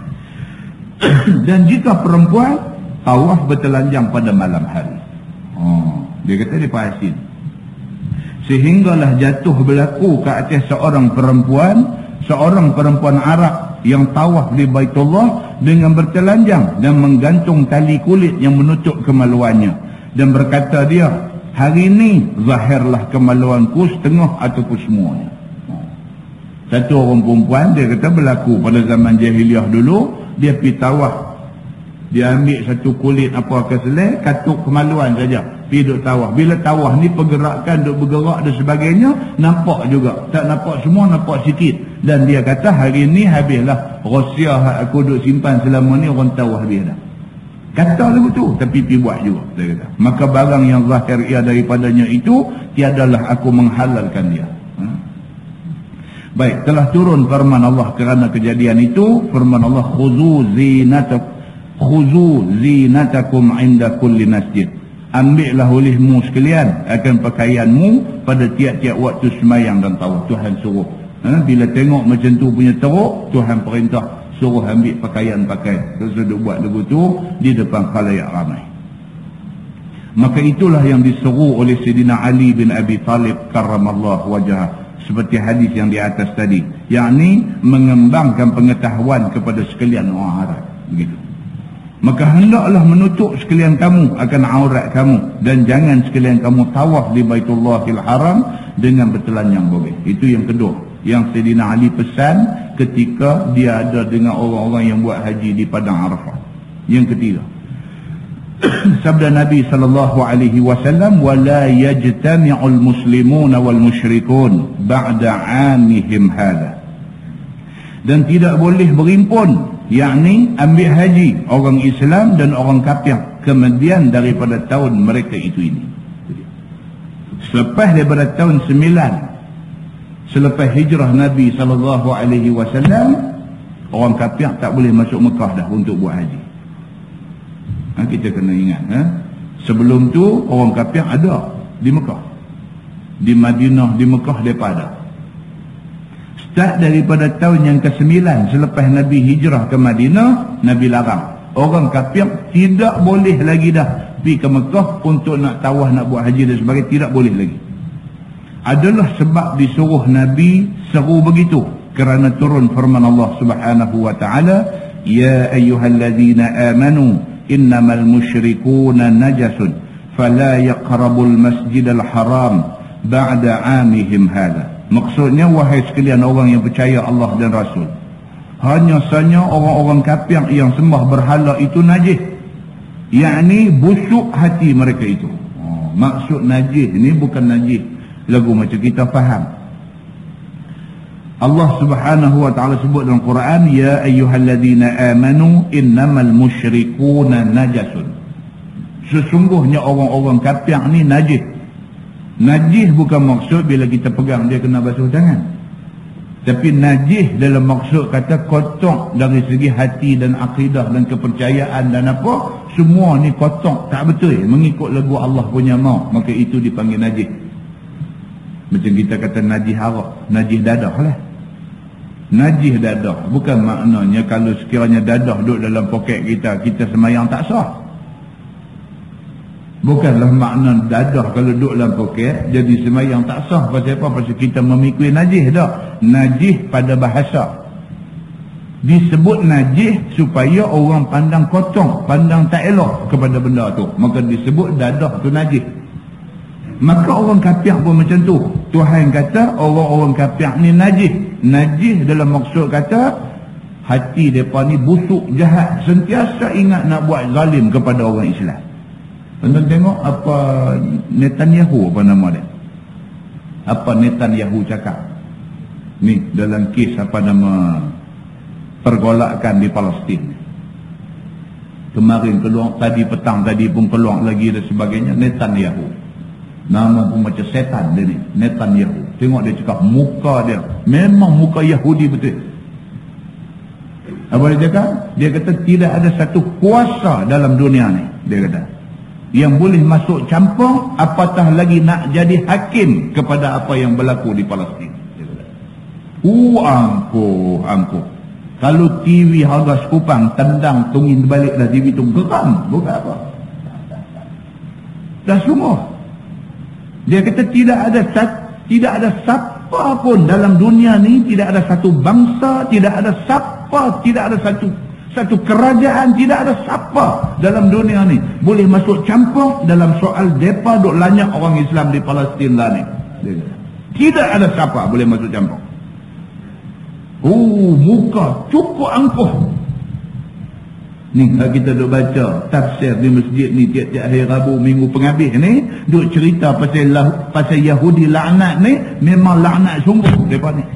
Dan jika perempuan tawaf bertelanjang pada malam hari. Oh, dia kata dia pahasin. Sehinggalah jatuh berlaku ke atas seorang perempuan, seorang perempuan Arab yang tawaf di Baitullah dengan bertelanjang dan menggantung tali kulit yang menutup kemaluannya. Dan berkata dia, hari ini zahirlah kemaluanku setengah ataupun semuanya. Satu orang perempuan, dia kata berlaku pada zaman jahiliah dulu, dia pergi tawaf. Dia ambil satu kulit apa ke selai, katuk kemaluan saja, pergi duk tawaf. Bila tawaf ni pergerakan duk bergerak dan sebagainya, nampak juga. Tak nampak semua, nampak sikit. Dan dia kata hari ni habislah rahsia aku duk simpan selama ni, orang tahu habis dah. Kata lagu tu, tapi pergi buat juga, dia kata. Maka barang yang zahir ia daripadanya itu, tiadalah aku menghalalkan dia. Ha? Baik, telah turun firman Allah kerana kejadian itu. Firman Allah, khuzu zinatak khuzu zinatakum inda kulli masjid. Ambillah olehmu sekalian akan pakaianmu pada tiap-tiap waktu semayang dan tawaf. Tuhan suruh. Ha? Bila tengok macam tu punya teruk, Tuhan perintah suruh ambil pakaian pakai. Terus duduk buat lagu tu di depan khalayak ramai. Maka itulah yang diseru oleh Sayyidina Ali bin Abi Talib karramallahu wajhah, seperti hadis yang di atas tadi, yakni mengembangkan pengetahuan kepada sekalian orang Arab, begitu. Maka hendaklah menutup sekalian kamu akan aurat kamu, dan jangan sekalian kamu tawaf di Baitullahil Haram dengan bertelanjang bogel. Itu yang kedua yang Sayyidina Ali pesan ketika dia ada dengan orang-orang yang buat haji di Padang Arafah. Yang ketiga, sabda Nabi sallallahu alaihi wasallam, wala yajtami'ul muslimuna wal musyrikun ba'da 'amihim hadha. Dan tidak boleh berimpun, yakni ambil haji orang Islam dan orang kafir kemudian daripada tahun mereka itu ini. Selepas daripada tahun sembilan selepas hijrah Nabi sallallahu alaihi wasallam, orang kafir tak boleh masuk Mekah dah untuk buat haji. Ha, kita kena ingat, ha? Sebelum tu orang kafir ada di Mekah, di Madinah, di Mekah mereka ada. Start daripada tahun yang kesembilan selepas Nabi hijrah ke Madinah, Nabi larang orang kafir tidak boleh lagi dah pergi ke Mekah untuk nak tawaf, nak buat haji dan sebagainya, tidak boleh lagi. Adalah sebab disuruh Nabi seru begitu kerana turun firman Allah Subhanahu wa taala, ya ayyuhallazina amanu innamal musyrikuna najasun fala yaqrabul masjidal haram ba'da 'amihim hadha. Maksudnya, wahai sekalian orang yang percaya Allah dan Rasul, hanya sahaja orang-orang kafir yang sembah berhala itu najis, yakni busuk hati mereka itu. Oh, maksud najis ni bukan najis lagu macam kita faham. Allah Subhanahu wa taala sebut dalam Quran, ya ayyuhalladzina amanu innamal musyrikuna najasun. Sesungguhnya orang-orang kafir ni najis. Najis bukan maksud bila kita pegang dia kena basuh tangan, tapi najis dalam maksud kata kotor dari segi hati dan akidah dan kepercayaan dan apa, semua ni kotor, tak betul mengikut lagu Allah punya mau, maka itu dipanggil najis. Macam kita kata najis arak, najis dadah lah. Najis dadah bukan maknanya kalau sekiranya dadah duduk dalam poket kita, kita semayang tak sah. Bukanlah makna dadah kalau duduk dalam poket jadi semayang tak sah. Pasal apa? Pasal kita memikui najis dah. Najis pada bahasa disebut najis supaya orang pandang kotor, pandang tak elok kepada benda tu, maka disebut dadah tu najis. Maka orang kafir pun macam tu. Tuhan kata orang-orang kafir ni najis. Najis dalam maksud kata hati mereka ni busuk, jahat, sentiasa ingat nak buat zalim kepada orang Islam. Tuan-tuan tengok apa Netanyahu, apa nama dia, apa Netanyahu cakap ni dalam kes apa nama pergolakan di Palestin. Kemarin keluar, tadi petang tadi pun keluar lagi dan sebagainya. Netanyahu, nama pun macam setan dia ni, Netanyahu. Tengok dia cakap, muka dia memang muka Yahudi betul. Apa dia cakap? Dia kata tidak ada satu kuasa dalam dunia ni, dia kata, yang boleh masuk campur, apatah lagi nak jadi hakim kepada apa yang berlaku di Palestin. Uh, angkuh, angkuh. Kalau T V harga sekupang, tendang, tungin balik dah T V tu, geram, bukan apa. Dah semua. Dia kata tidak ada tidak ada siapa pun dalam dunia ni, tidak ada satu bangsa, tidak ada siapa, tidak ada satu Satu kerajaan, tidak ada siapa dalam dunia ni boleh masuk campur dalam soal depa duk lanyak orang Islam di Palestin lah ni. Tidak ada siapa boleh masuk campur. Oh, muka cukup angkuh. Ni kalau kita duk baca tafsir di masjid ni tiap-tiap hari Rabu, minggu penghabis ni, duk cerita pasal pasal Yahudi laknat ni, memang laknat sungguh depa ni.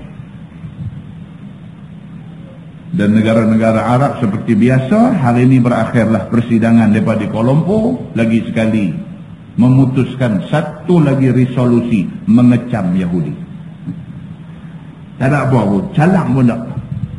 Dan negara-negara Arab seperti biasa, hari ini berakhirlah persidangan daripada di Kuala Lumpur, lagi sekali memutuskan satu lagi resolusi mengecam Yahudi. Tak ada apa pun, calak pun tak.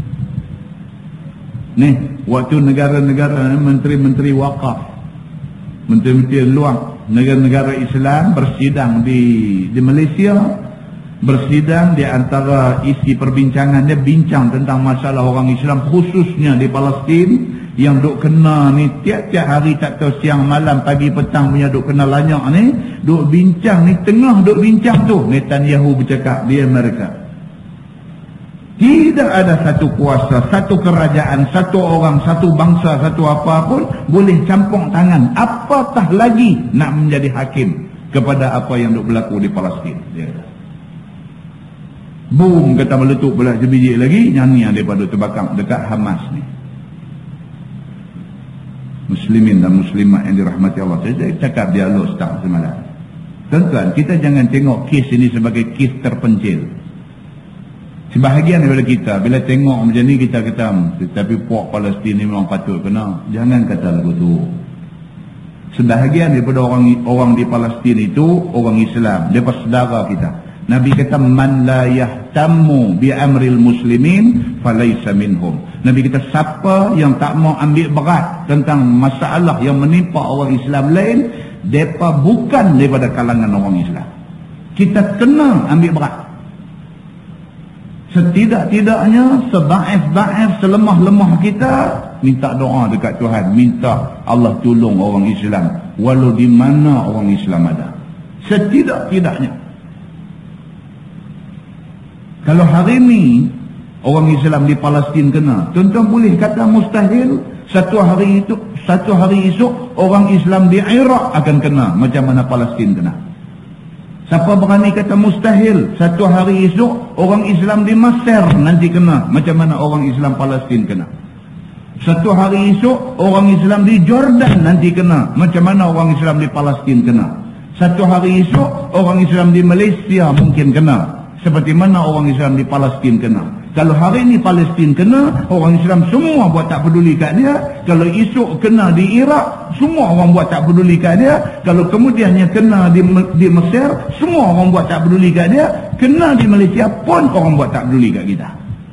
Ni, waktu negara-negara menteri-menteri wakaf, menteri-menteri luar, negara-negara Islam bersidang di di Malaysia, bersidang di antara isi perbincangannya bincang tentang masalah orang Islam khususnya di Palestin yang duk kena ni tiap-tiap hari, tak tahu siang malam pagi petang punya duk kena lanyak ni, duk bincang ni, tengah duk bincang tu Netanyahu bercakap di Amerika, tidak ada satu kuasa, satu kerajaan, satu orang, satu bangsa, satu apa pun boleh campur tangan, apatah lagi nak menjadi hakim kepada apa yang duk berlaku di Palestin. Dia kata, boom, kata meletup pula sebiji lagi, nyanyi yang daripada terbakar dekat Hamas ni. Muslimin dan muslimat yang dirahmati Allah. Saya cakap dialog start semalam. Tuan-tuan, kita jangan tengok kes ini sebagai kes terpencil. Sebahagian daripada kita, bila tengok macam ni kita kata, tetapi puak Palestin ni memang patut kena. Jangan kata lagu tu. Sebahagian daripada orang orang di Palestin itu orang Islam, mereka saudara kita. Nabi kata, man la yahtammu bi amril muslimin falaysa minhum. Nabi kata, siapa yang tak mau ambil berat tentang masalah yang menimpa orang Islam lain, mereka bukan daripada kalangan orang Islam. Kita kena ambil berat. Setidak-tidaknya, sedaif-daif, selemah-lemah kita, minta doa dekat Tuhan, minta Allah tolong orang Islam walau di mana orang Islam ada. Setidak-tidaknya. Kalau hari ini orang Islam di Palestin kena, tuan-tuan boleh kata mustahil satu hari itu satu hari esok orang Islam di Iraq akan kena macam mana Palestin kena. Siapa berani kata mustahil satu hari esok orang Islam di Mesir nanti kena macam mana orang Islam Palestin kena. Satu hari esok orang Islam di Jordan nanti kena macam mana orang Islam di Palestin kena. Satu hari esok orang Islam di Malaysia mungkin kena seperti mana orang Islam di Palestin kena. Kalau hari ini Palestin kena, orang Islam semua buat tak peduli kat dia. Kalau esok kena di Iraq, semua orang buat tak peduli kat dia. Kalau kemudiannya kena di di Mesir, semua orang buat tak peduli kat dia. Kena di Malaysia pun orang buat tak peduli kat kita.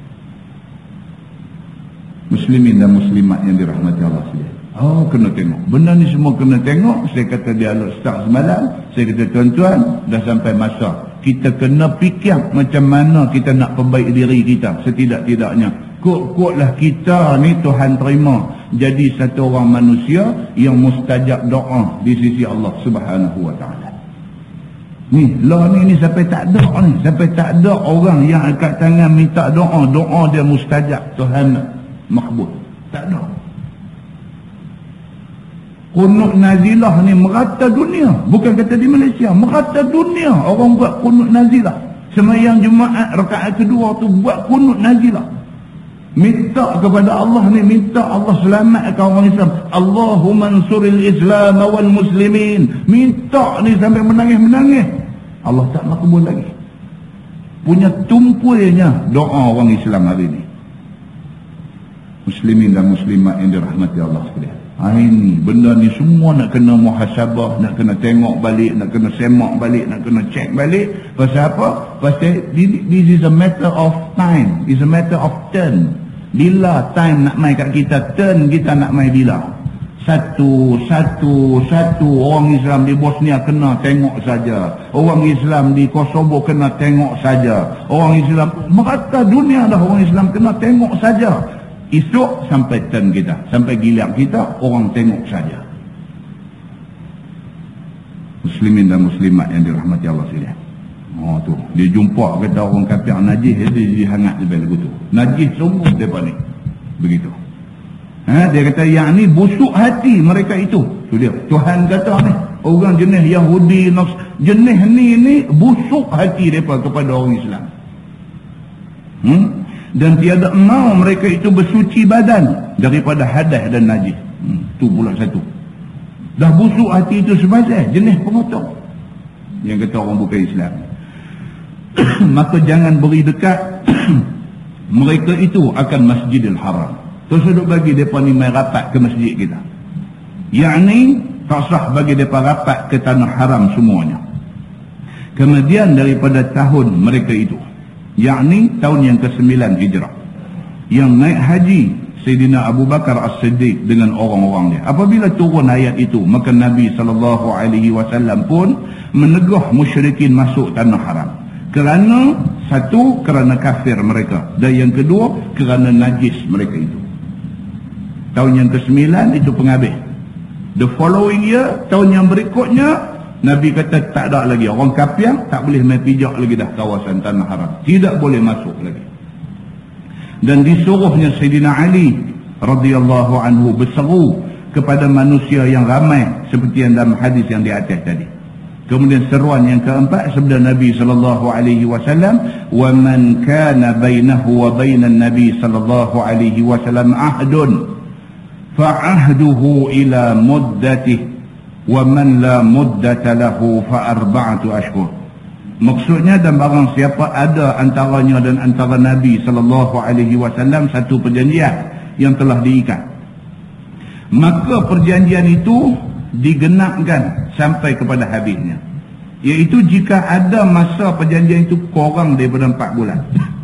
Muslimin dan muslimat yang dirahmati Allah sekalian. Oh, kena tengok. Benda ni semua kena tengok. Saya kata dialog start semalam. Saya kata, tuan-tuan, dah sampai masa kita kena fikir macam mana kita nak perbaik diri kita. Setidak-tidaknya, kuat-kuatlah kita ni Tuhan terima jadi satu orang manusia yang mustajab doa di sisi Allah Subhanahu wa taala. Ni, lah ni ni sampai tak ada ni, sampai tak ada orang yang angkat tangan minta doa, doa dia mustajab, Tuhan makbul. Tak ada. Kunut nazilah ni merata dunia. Bukan kata di Malaysia, merata dunia orang buat kunut nazilah. Semayang Jumaat rakaat kedua tu buat kunut nazilah. Minta kepada Allah ni, minta Allah selamatkan orang Islam. Allahumma ansuril Islam wal muslimin. Minta ni sampai menangis-menangis. Allah tak makbul lagi. Punya tumpuinya doa orang Islam hari ni. Muslimin dan muslimat yang dirahmati Allah sekalian. Ha, ini benda ni semua nak kena muhasabah, nak kena tengok balik, nak kena semak balik, nak kena cek balik. Pasal apa? Pasal this is a matter of time, is a matter of turn. Bila time nak mai kat kita, turn kita nak mai bila. Satu, satu, satu orang Islam di Bosnia kena tengok saja. Orang Islam di Kosovo kena tengok saja. Orang Islam merata dunia dah orang Islam kena tengok saja. Esok sampai turn kita, sampai giliran kita, orang tengok saja. Muslimin dan muslimat yang dirahmati Allah sekalian. Oh tu, dia jumpa kata orang kafir najis, dia jadi hangat lebih lagu tu. Najis sungguh depa ni. Begitu. Ha, dia kata yang ni busuk hati mereka itu. Tu dia. Tuhan kata ni, orang jenis Yahudi, Nas, jenis ni ni busuk hati depa kepada orang Islam. Hmm? Dan tiada mau mereka itu bersuci badan daripada hadas dan najis. Hmm, tu pula satu. Dah busuk hati itu sebasar, jenis pengotor. Yang kata orang bukan Islam. Maka jangan beri dekat mereka itu akan Masjidil Haram. Terus duduk bagi mereka ni main rapat ke masjid kita. Yang ni tak sah bagi mereka rapat ke tanah haram semuanya. Kemudian daripada tahun mereka itu, yakni tahun yang kesembilan Hijrah, yang naik haji Sayyidina Abu Bakar As-Siddiq dengan orang-orang dia. Apabila turun ayat itu, maka Nabi sallallahu alaihi wasallam pun menegur musyrikin masuk tanah haram. Kerana satu, kerana kafir mereka, dan yang kedua, kerana najis mereka itu. Tahun yang kesembilan itu penghabis. The following year, tahun yang berikutnya, Nabi kata tak ada lagi. Orang kafir tak boleh main pijak lagi dah kawasan tanah haram. Tidak boleh masuk lagi. Dan disuruhnya Sayyidina Ali radhiyallahu anhu berseru kepada manusia yang ramai seperti yang dalam hadis yang di atas tadi. Kemudian seruan yang keempat sabda Nabi sallallahu alaihi wasallam, "Wa man kana bainahu wa bainan Nabi sallallahu alaihi wasallam ahdun fa'ahduhu ila muddatih wa man la muddata lahu fa arba'atu ashhur. Maksudnya, dan barang siapa ada antaranya dan antara Nabi sallallahu alaihi wasallam satu perjanjian yang telah diikat, maka perjanjian itu digenapkan sampai kepada habisnya, iaitu jika ada masa perjanjian itu kurang daripada empat bulan.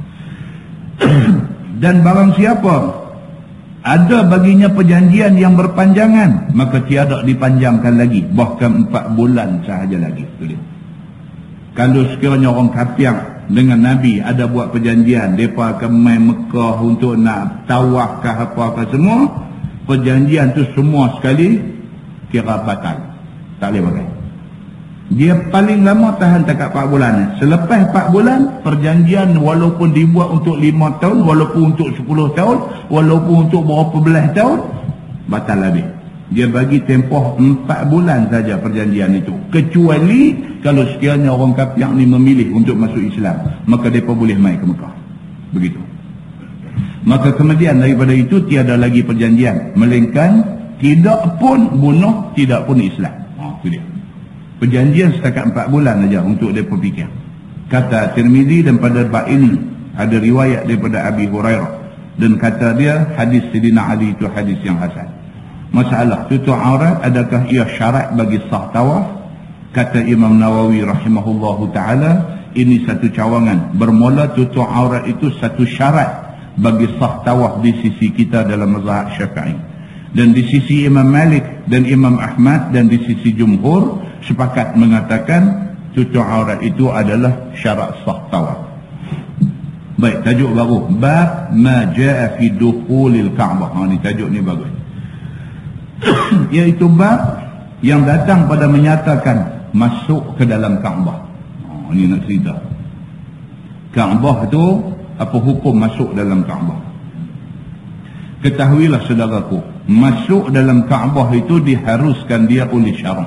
Dan barang siapa ada baginya perjanjian yang berpanjangan, maka tiada dipanjangkan lagi, bahkan empat bulan sahaja lagi. Itu dia. Kalau sekiranya orang kafir dengan Nabi ada buat perjanjian, mereka akan main Mekah untuk nak tawaf ke apa-apa semua, perjanjian tu semua sekali kira batal, tak boleh pakai. Dia paling lama tahan takat empat bulan. Selepas empat bulan, perjanjian walaupun dibuat untuk lima tahun, walaupun untuk sepuluh tahun, walaupun untuk berapa belas tahun, batal habis. Dia bagi tempoh empat bulan saja perjanjian itu. Kecuali kalau sekiranya orang kafir ni memilih untuk masuk Islam, maka mereka boleh mai ke Mekah. Begitu. Maka kemudian daripada itu tiada lagi perjanjian, melainkan tidak pun bunuh, tidak pun Islam. Ha, itu dia. Perjanjian setakat empat bulan saja untuk mereka fikir. Kata Tirmizi, dan pada bab ini ada riwayat daripada Abi Hurairah, dan kata dia hadis Sayyidina Ali itu hadis yang hasan. Masalah tutup aurat, adakah ia syarat bagi sah tawaf? Kata Imam Nawawi rahimahullahu ta'ala, ini satu cawangan. Bermula tutup aurat itu satu syarat bagi sah tawaf di sisi kita dalam mazhab Syafi'i. Dan di sisi Imam Malik dan Imam Ahmad dan di sisi jumhur sepakat mengatakan tutup aurat itu adalah syarat sah tawaf. Baik, tajuk baru, bab ma jaa fi dukhulil Ka'bah. Ha, ni tajuk ni bagus. Iaitu bab yang datang pada menyatakan masuk ke dalam Kaabah. Oh, ini nak cerita. Kaabah tu apa hukum masuk dalam Kaabah? Ketahuilah saudaraku, masuk dalam Kaabah itu diharuskan dia oleh syarak.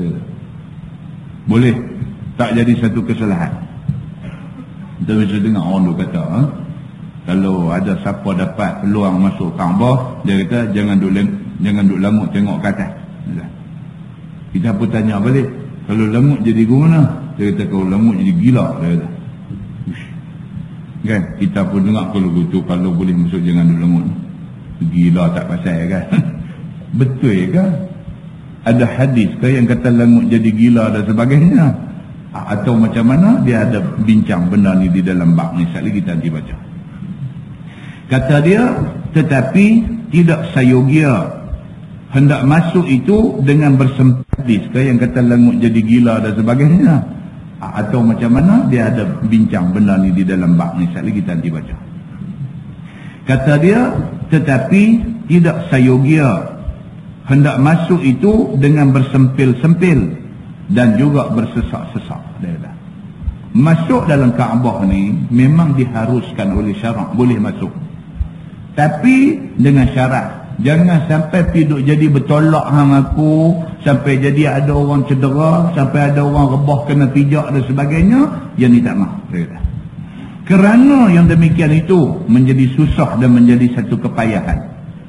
Boleh tak jadi satu kesalahan. Kita bisa dengar orang tu kata, ha? Kalau ada siapa dapat peluang masuk Kaabah, dia kata jangan duduk jangan duduk lamut tengok ke atas. Kita pun tanya balik, kalau lamut jadi gimana? Dia kata kalau lamut jadi gila. Dia kata, kan? Kita pun dengar kalau gitu, kalau boleh masuk jangan duduk lamut. Gila tak pasal kan? Betul ke? Ada hadis ke yang kata lamut jadi gila dan sebagainya? Atau macam mana? Dia ada bincang benda ni di dalam bab ni. Sekali kita nanti baca. Kata dia, tetapi tidak sayogia hendak masuk itu dengan bersempit ke yang kata langut jadi gila dan sebagainya. Atau macam mana? Dia ada bincang benda ni di dalam bab ni. Sekali kita nanti baca. Kata dia, tetapi tidak sayogia hendak masuk itu dengan bersempil-sempil dan juga bersesak-sesak. Dia kata, masuk dalam Kaabah ni memang diharuskan oleh syarak, boleh masuk. Tapi dengan syarat, jangan sampai piduk jadi bertolak hang aku, sampai jadi ada orang cedera, sampai ada orang rebah kena pijak dan sebagainya. Yang ni tak mahu. Kerana yang demikian itu menjadi susah dan menjadi satu kepayahan,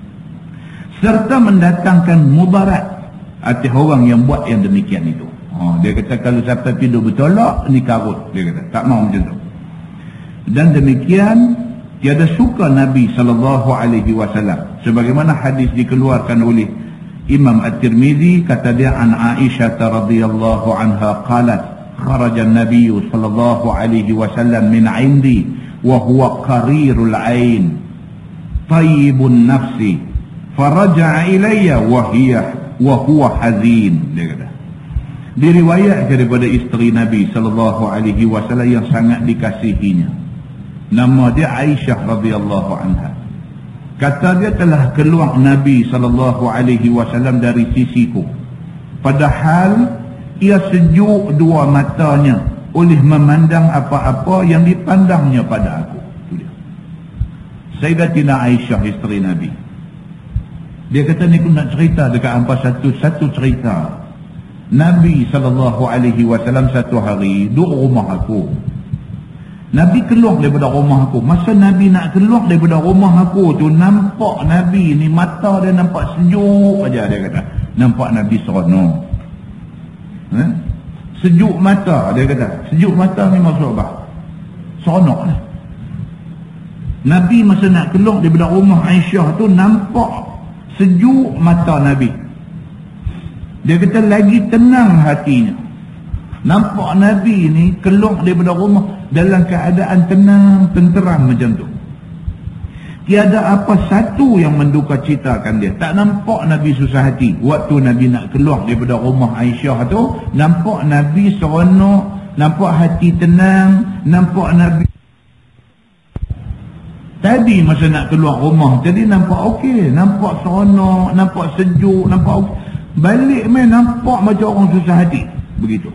serta mendatangkan mudarat atas orang yang buat yang demikian itu. Oh, dia kata kalau sampai piduk bertolak, ni karut. Dia kata tak mahu macam tu. Dan demikian tiada suka Nabi sallallahu alaihi wasallam, sebagaimana hadis dikeluarkan oleh Imam At-Tirmizi, kata dia an Aisyah radhiyallahu anha qalat kharaja an-nabiy sallallahu alaihi wasallam min 'indi wa huwa qarirul 'ain tayyibun nafsi faraja'a ilayya wa hiya wa huwa hazin. Dia kata diriwayatkan daripada isteri Nabi sallallahu alaihi wasallam yang sangat dikasihinya, nama dia Aisyah radhiyallahu anha. Kata dia telah keluar Nabi sallallahu alaihi wasallam dari sisiku, padahal ia sejuk dua matanya oleh memandang apa-apa yang dipandangnya pada aku. Itu dia. Sayyidatina Aisyah isteri Nabi. Dia kata ni aku nak cerita dekat hampa satu-satu cerita. Nabi sallallahu alaihi wasallam satu hari duduk rumah aku. Nabi keluar daripada rumah aku. Masa Nabi nak keluar daripada rumah aku tu, nampak Nabi ni mata dia nampak sejuk aja, dia kata. Nampak Nabi seronok. Ha? Sejuk mata, dia kata. Sejuk mata ni maksud apa? Seronok lah. Nabi masa nak keluar daripada rumah Aisyah tu, nampak sejuk mata Nabi. Dia kata lagi tenang hatinya. Nampak Nabi ni keluar daripada rumah dalam keadaan tenang, tenteram macam tu. Tiada apa satu yang menduka citakan dia. Tak nampak Nabi susah hati. Waktu Nabi nak keluar daripada rumah Aisyah tu, nampak Nabi seronok, nampak hati tenang, nampak Nabi. Tadi masa nak keluar rumah tadi nampak okey, nampak seronok, nampak sejuk, nampak okey. Balik main nampak macam orang susah hati. Begitu.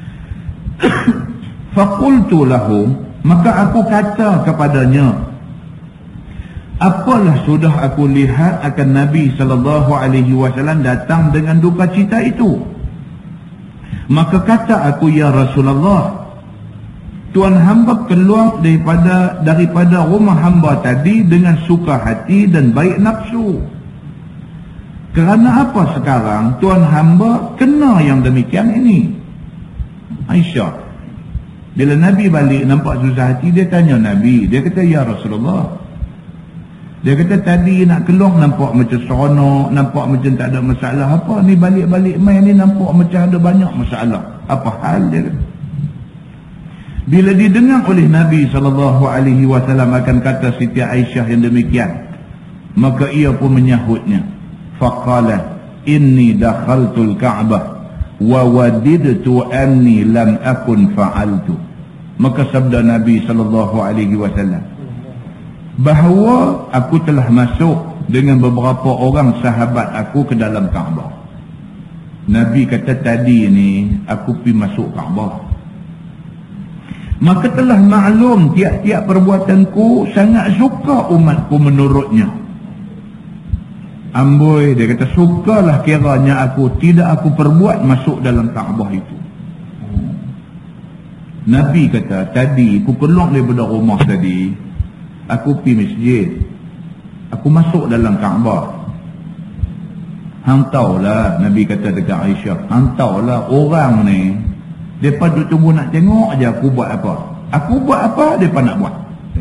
Faqultu lahu, maka aku kata kepadanya, apalah sudah aku lihat akan Nabi sallallahu alaihi wasallam datang dengan duka cita itu. Maka kata aku, ya Rasulullah, Tuan hamba keluar daripada daripada rumah hamba tadi dengan suka hati dan baik nafsu. Kerana apa sekarang Tuan hamba kena yang demikian ini? Aisyah, bila Nabi balik nampak susah hati, dia tanya Nabi. Dia kata, ya Rasulullah, dia kata tadi nak keluar nampak macam seronok, nampak macam tak ada masalah. Apa ni balik-balik main ni nampak macam ada banyak masalah. Apa hal dia kata? Bila didengar oleh Nabi sallallahu alaihi wasallam akan kata Siti Aisyah yang demikian, maka ia pun menyahutnya. Faqala, inni dakhaltul Ka'bah wa wadidtu anni lam akun fa'altu. Maka sabda Nabi sallallahu alaihi wasallam, bahawa aku telah masuk dengan beberapa orang sahabat aku ke dalam Kaabah. Nabi kata tadi ni aku pergi masuk Kaabah, maka telah maklum tiap-tiap perbuatanku sangat suka umatku menurutnya. Amboi, dia kata sukalah kiranya aku tidak aku perbuat masuk dalam Kaabah itu. Nabi kata tadi aku keluar daripada rumah tadi, aku pergi masjid, aku masuk dalam Kaabah. Hang tahulah, Nabi kata dekat Aisyah, hang tahulah orang ni, mereka duduk tunggu nak tengok aja aku buat apa. Aku buat apa, mereka nak buat.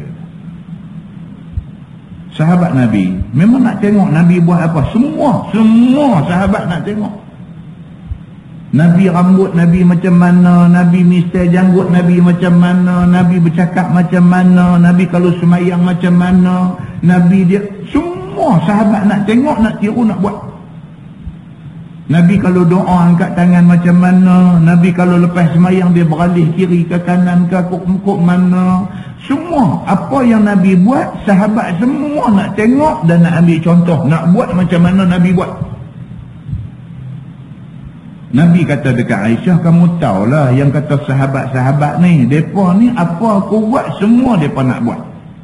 Sahabat Nabi memang nak tengok Nabi buat apa. Semua, semua sahabat nak tengok. Nabi rambut Nabi macam mana, Nabi mistai janggut Nabi macam mana, Nabi bercakap macam mana, Nabi kalau semayang macam mana, Nabi dia, semua sahabat nak tengok, nak tiru, nak buat. Nabi kalau doa angkat tangan macam mana, Nabi kalau lepas semayang dia beralih kiri ke kanan ke kuk-kuk mana. Semua apa yang Nabi buat, sahabat semua nak tengok dan nak ambil contoh, nak buat macam mana Nabi buat. Nabi kata dekat Aisyah, kamu tahulah yang kata sahabat-sahabat ni, mereka ni apa aku buat semua mereka nak buat.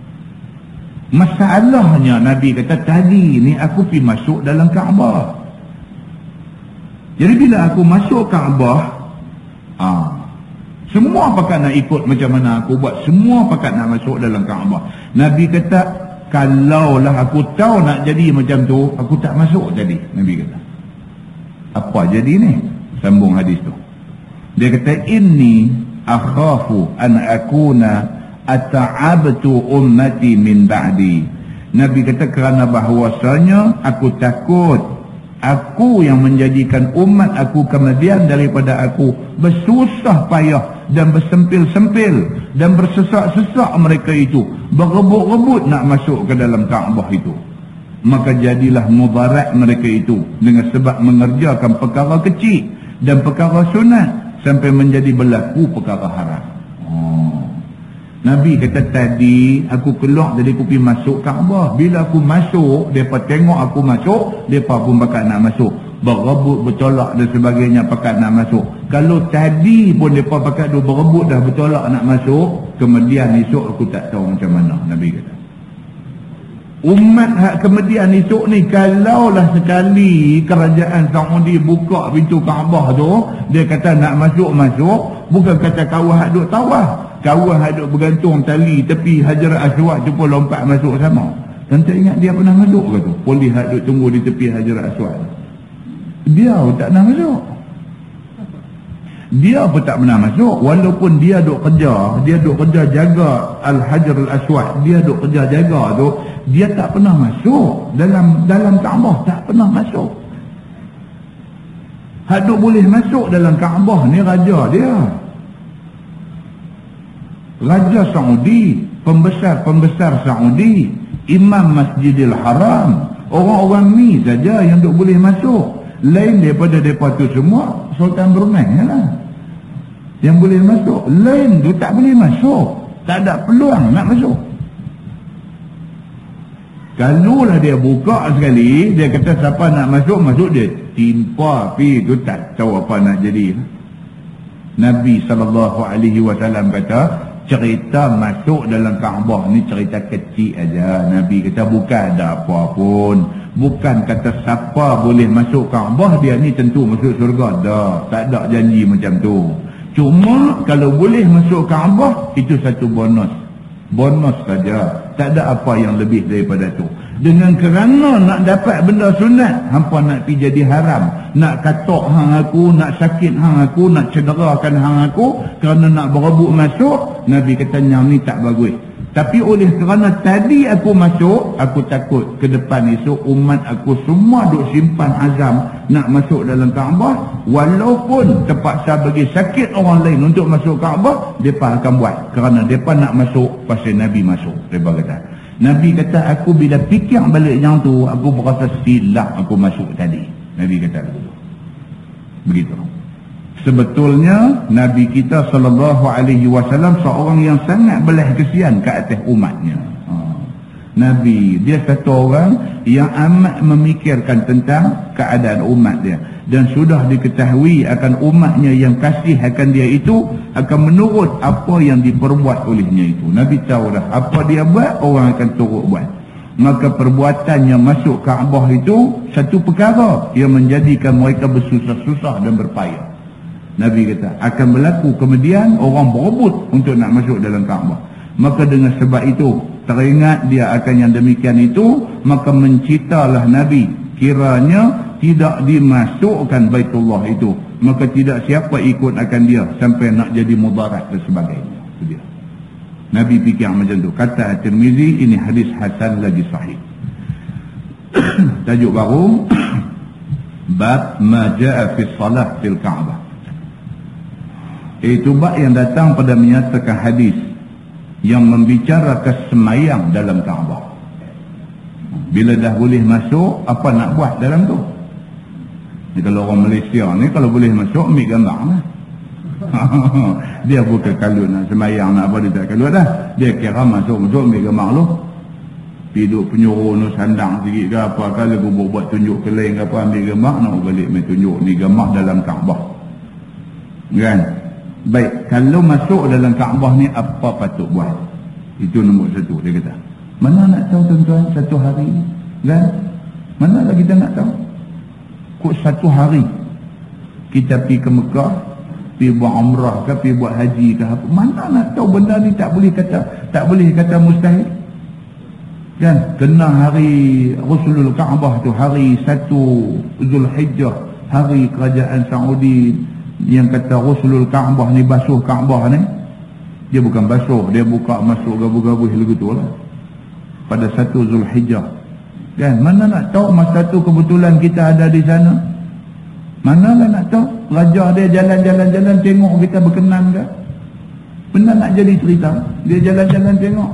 Masalahnya Nabi kata tadi ni aku pergi masuk dalam Kaabah. Jadi bila aku masuk Kaabah, ah, semua pakat nak ikut macam mana aku buat. Semua pakat nak masuk dalam Kaabah. Nabi kata, kalaulah aku tahu nak jadi macam tu, aku tak masuk tadi. Nabi kata. Apa jadi ni? Sambung hadis tu. Dia kata, inni akhafu an akuna ata'abtu ummati min ba'di. Nabi kata kerana bahawasanya aku takut aku yang menjadikan umat aku kemudian daripada aku bersusah payah dan bersempil-sempil dan bersesak-sesak mereka itu, berebut-rebut nak masuk ke dalam Kaabah itu. Maka jadilah mudarat mereka itu dengan sebab mengerjakan perkara kecil dan perkara sunat sampai menjadi berlaku perkara haram. Oh. Nabi kata tadi aku keluar dari aku pergi masuk Kaabah. Bila aku masuk, mereka tengok aku masuk, mereka pun pakat nak masuk, berebut, bertolak dan sebagainya, pakat nak masuk. Kalau tadi pun mereka pakat dua berebut dah bertolak nak masuk, kemudian esok aku tak tahu macam mana. Nabi kata umat hak kemudian esok ni, kalaulah sekali kerajaan Saudi buka pintu Kaabah tu, dia kata nak masuk-masuk, bukan kata kawah hak duk tawaf, kawan haduk bergantung tali tepi Hajar Aswad tu pun lompat masuk sama. Dan tak ingat dia pernah masuk ke tu? Polis haduk tunggu di tepi Hajar Aswad. Dia pun tak pernah masuk. Dia pun tak pernah masuk. Walaupun dia duk kerja, dia duk kerja jaga Al-Hajar Al-Aswad, dia duk kerja jaga tu, dia tak pernah masuk dalam dalam Kaabah, tak pernah masuk. Haduk boleh masuk dalam Kaabah ni raja dia. Raja Saudi, pembesar-pembesar Saudi, Imam Masjidil Haram, orang-orang ni saja yang duk boleh masuk. Lain daripada mereka tu semua Sultan Brunei lah yang boleh masuk. Lain tu tak boleh masuk, tak ada peluang nak masuk. Kalaulah dia buka sekali, dia kata siapa nak masuk, masuk, dia timpa pi tu tak tahu apa nak jadi. Nabi sallallahu alaihi wasallam kata cerita masuk dalam Kaabah ni cerita kecil aja. Nabi kata bukan ada apa pun. Bukan kata siapa boleh masuk Kaabah dia ni tentu masuk syurga. Dah, tak ada janji macam tu. Cuma kalau boleh masuk Kaabah itu satu bonus. Bonus saja. Tak ada apa yang lebih daripada tu. Dengan kerana nak dapat benda sunat, hampa nak pergi jadi haram, nak katok hang aku, nak sakit hang aku, nak cederakan hang aku, kerana nak berebut masuk, Nabi kata yang ni tak bagus. Tapi oleh kerana tadi aku masuk, aku takut ke depan esok umat aku semua duk simpan azam nak masuk dalam Kaabah, walaupun terpaksa bagi sakit orang lain untuk masuk Kaabah, mereka akan buat kerana mereka nak masuk pasal Nabi masuk. Mereka kata, Nabi kata aku bila fikir balik yang tu, aku berasa silap aku masuk tadi. Nabi kata begitu. Begitu. Sebetulnya Nabi kita sallallahu alaihi wasallam seorang yang sangat belah kesian ke atas umatnya. Ha. Nabi dia satu orang yang amat memikirkan tentang keadaan umat dia, dan sudah diketahui akan umatnya yang kasih akan dia itu akan menurut apa yang diperbuat olehnya itu. Nabi tahu dah apa dia buat, orang akan turut buat. Maka perbuatannya masuk Kaabah itu satu perkara yang menjadikan mereka bersusah-susah dan berpayah. Nabi kata akan berlaku kemudian orang berebut untuk nak masuk dalam Kaabah. Maka dengan sebab itu teringat dia akan yang demikian itu, maka mencitalah Nabi kiranya tidak dimasukkan Baitullah itu, maka tidak siapa ikut akan dia sampai nak jadi mudarat dan sebagainya. Itu dia. Nabi fikir macam tu. Kata At-Tirmizi, ini hadis hasan lagi sahih. Tajuk baru bab ma jaa fi salah fil Kaabah. Itu bab yang datang pada menyatakan hadis yang membicarakan semayang dalam Kaabah. Bila dah boleh masuk, apa nak buat dalam tu? Ni kalau orang Malaysia ni kalau boleh masuk, ambil gambar lah. Dia bukan kalut nak semayang nak apa, dia tak kalut dah. Dia kira masuk-masuk ambil gambar lu. Piduk penyuruh nu sandang sikit ke apa, kalau aku buat tunjuk ke lain ke apa, ambil gambar nak balik main tunjuk ni gambar dalam Kaabah. Kan? Baik, kalau masuk dalam Kaabah ni apa patut buat? Itu nombor satu, dia kata. Mana nak tahu tuan-tuan satu hari? Kan? Mana lah kita nak tahu? Kok satu hari kita pergi ke Mekah, pergi buat umrah ke, pergi buat haji ke apa? Mana nak tahu benda ni tak boleh kata, tak boleh kata mustahil. Kan? Kena hari Rasulul Kaabah tu, hari satu Zulhijjah, hari kerajaan Saudi. Yang kata Rasulul Kaabah ni basuh Kaabah ni, dia bukan basuh, dia buka masuk gabu-gabu lagu tu lah pada satu Zulhijjah. Kan? Mana nak tahu masa tu kebetulan kita ada di sana? Mana lah nak tahu? Raja dia jalan-jalan-jalan tengok kita berkenan ke? Benar nak jadi cerita? Dia jalan-jalan tengok.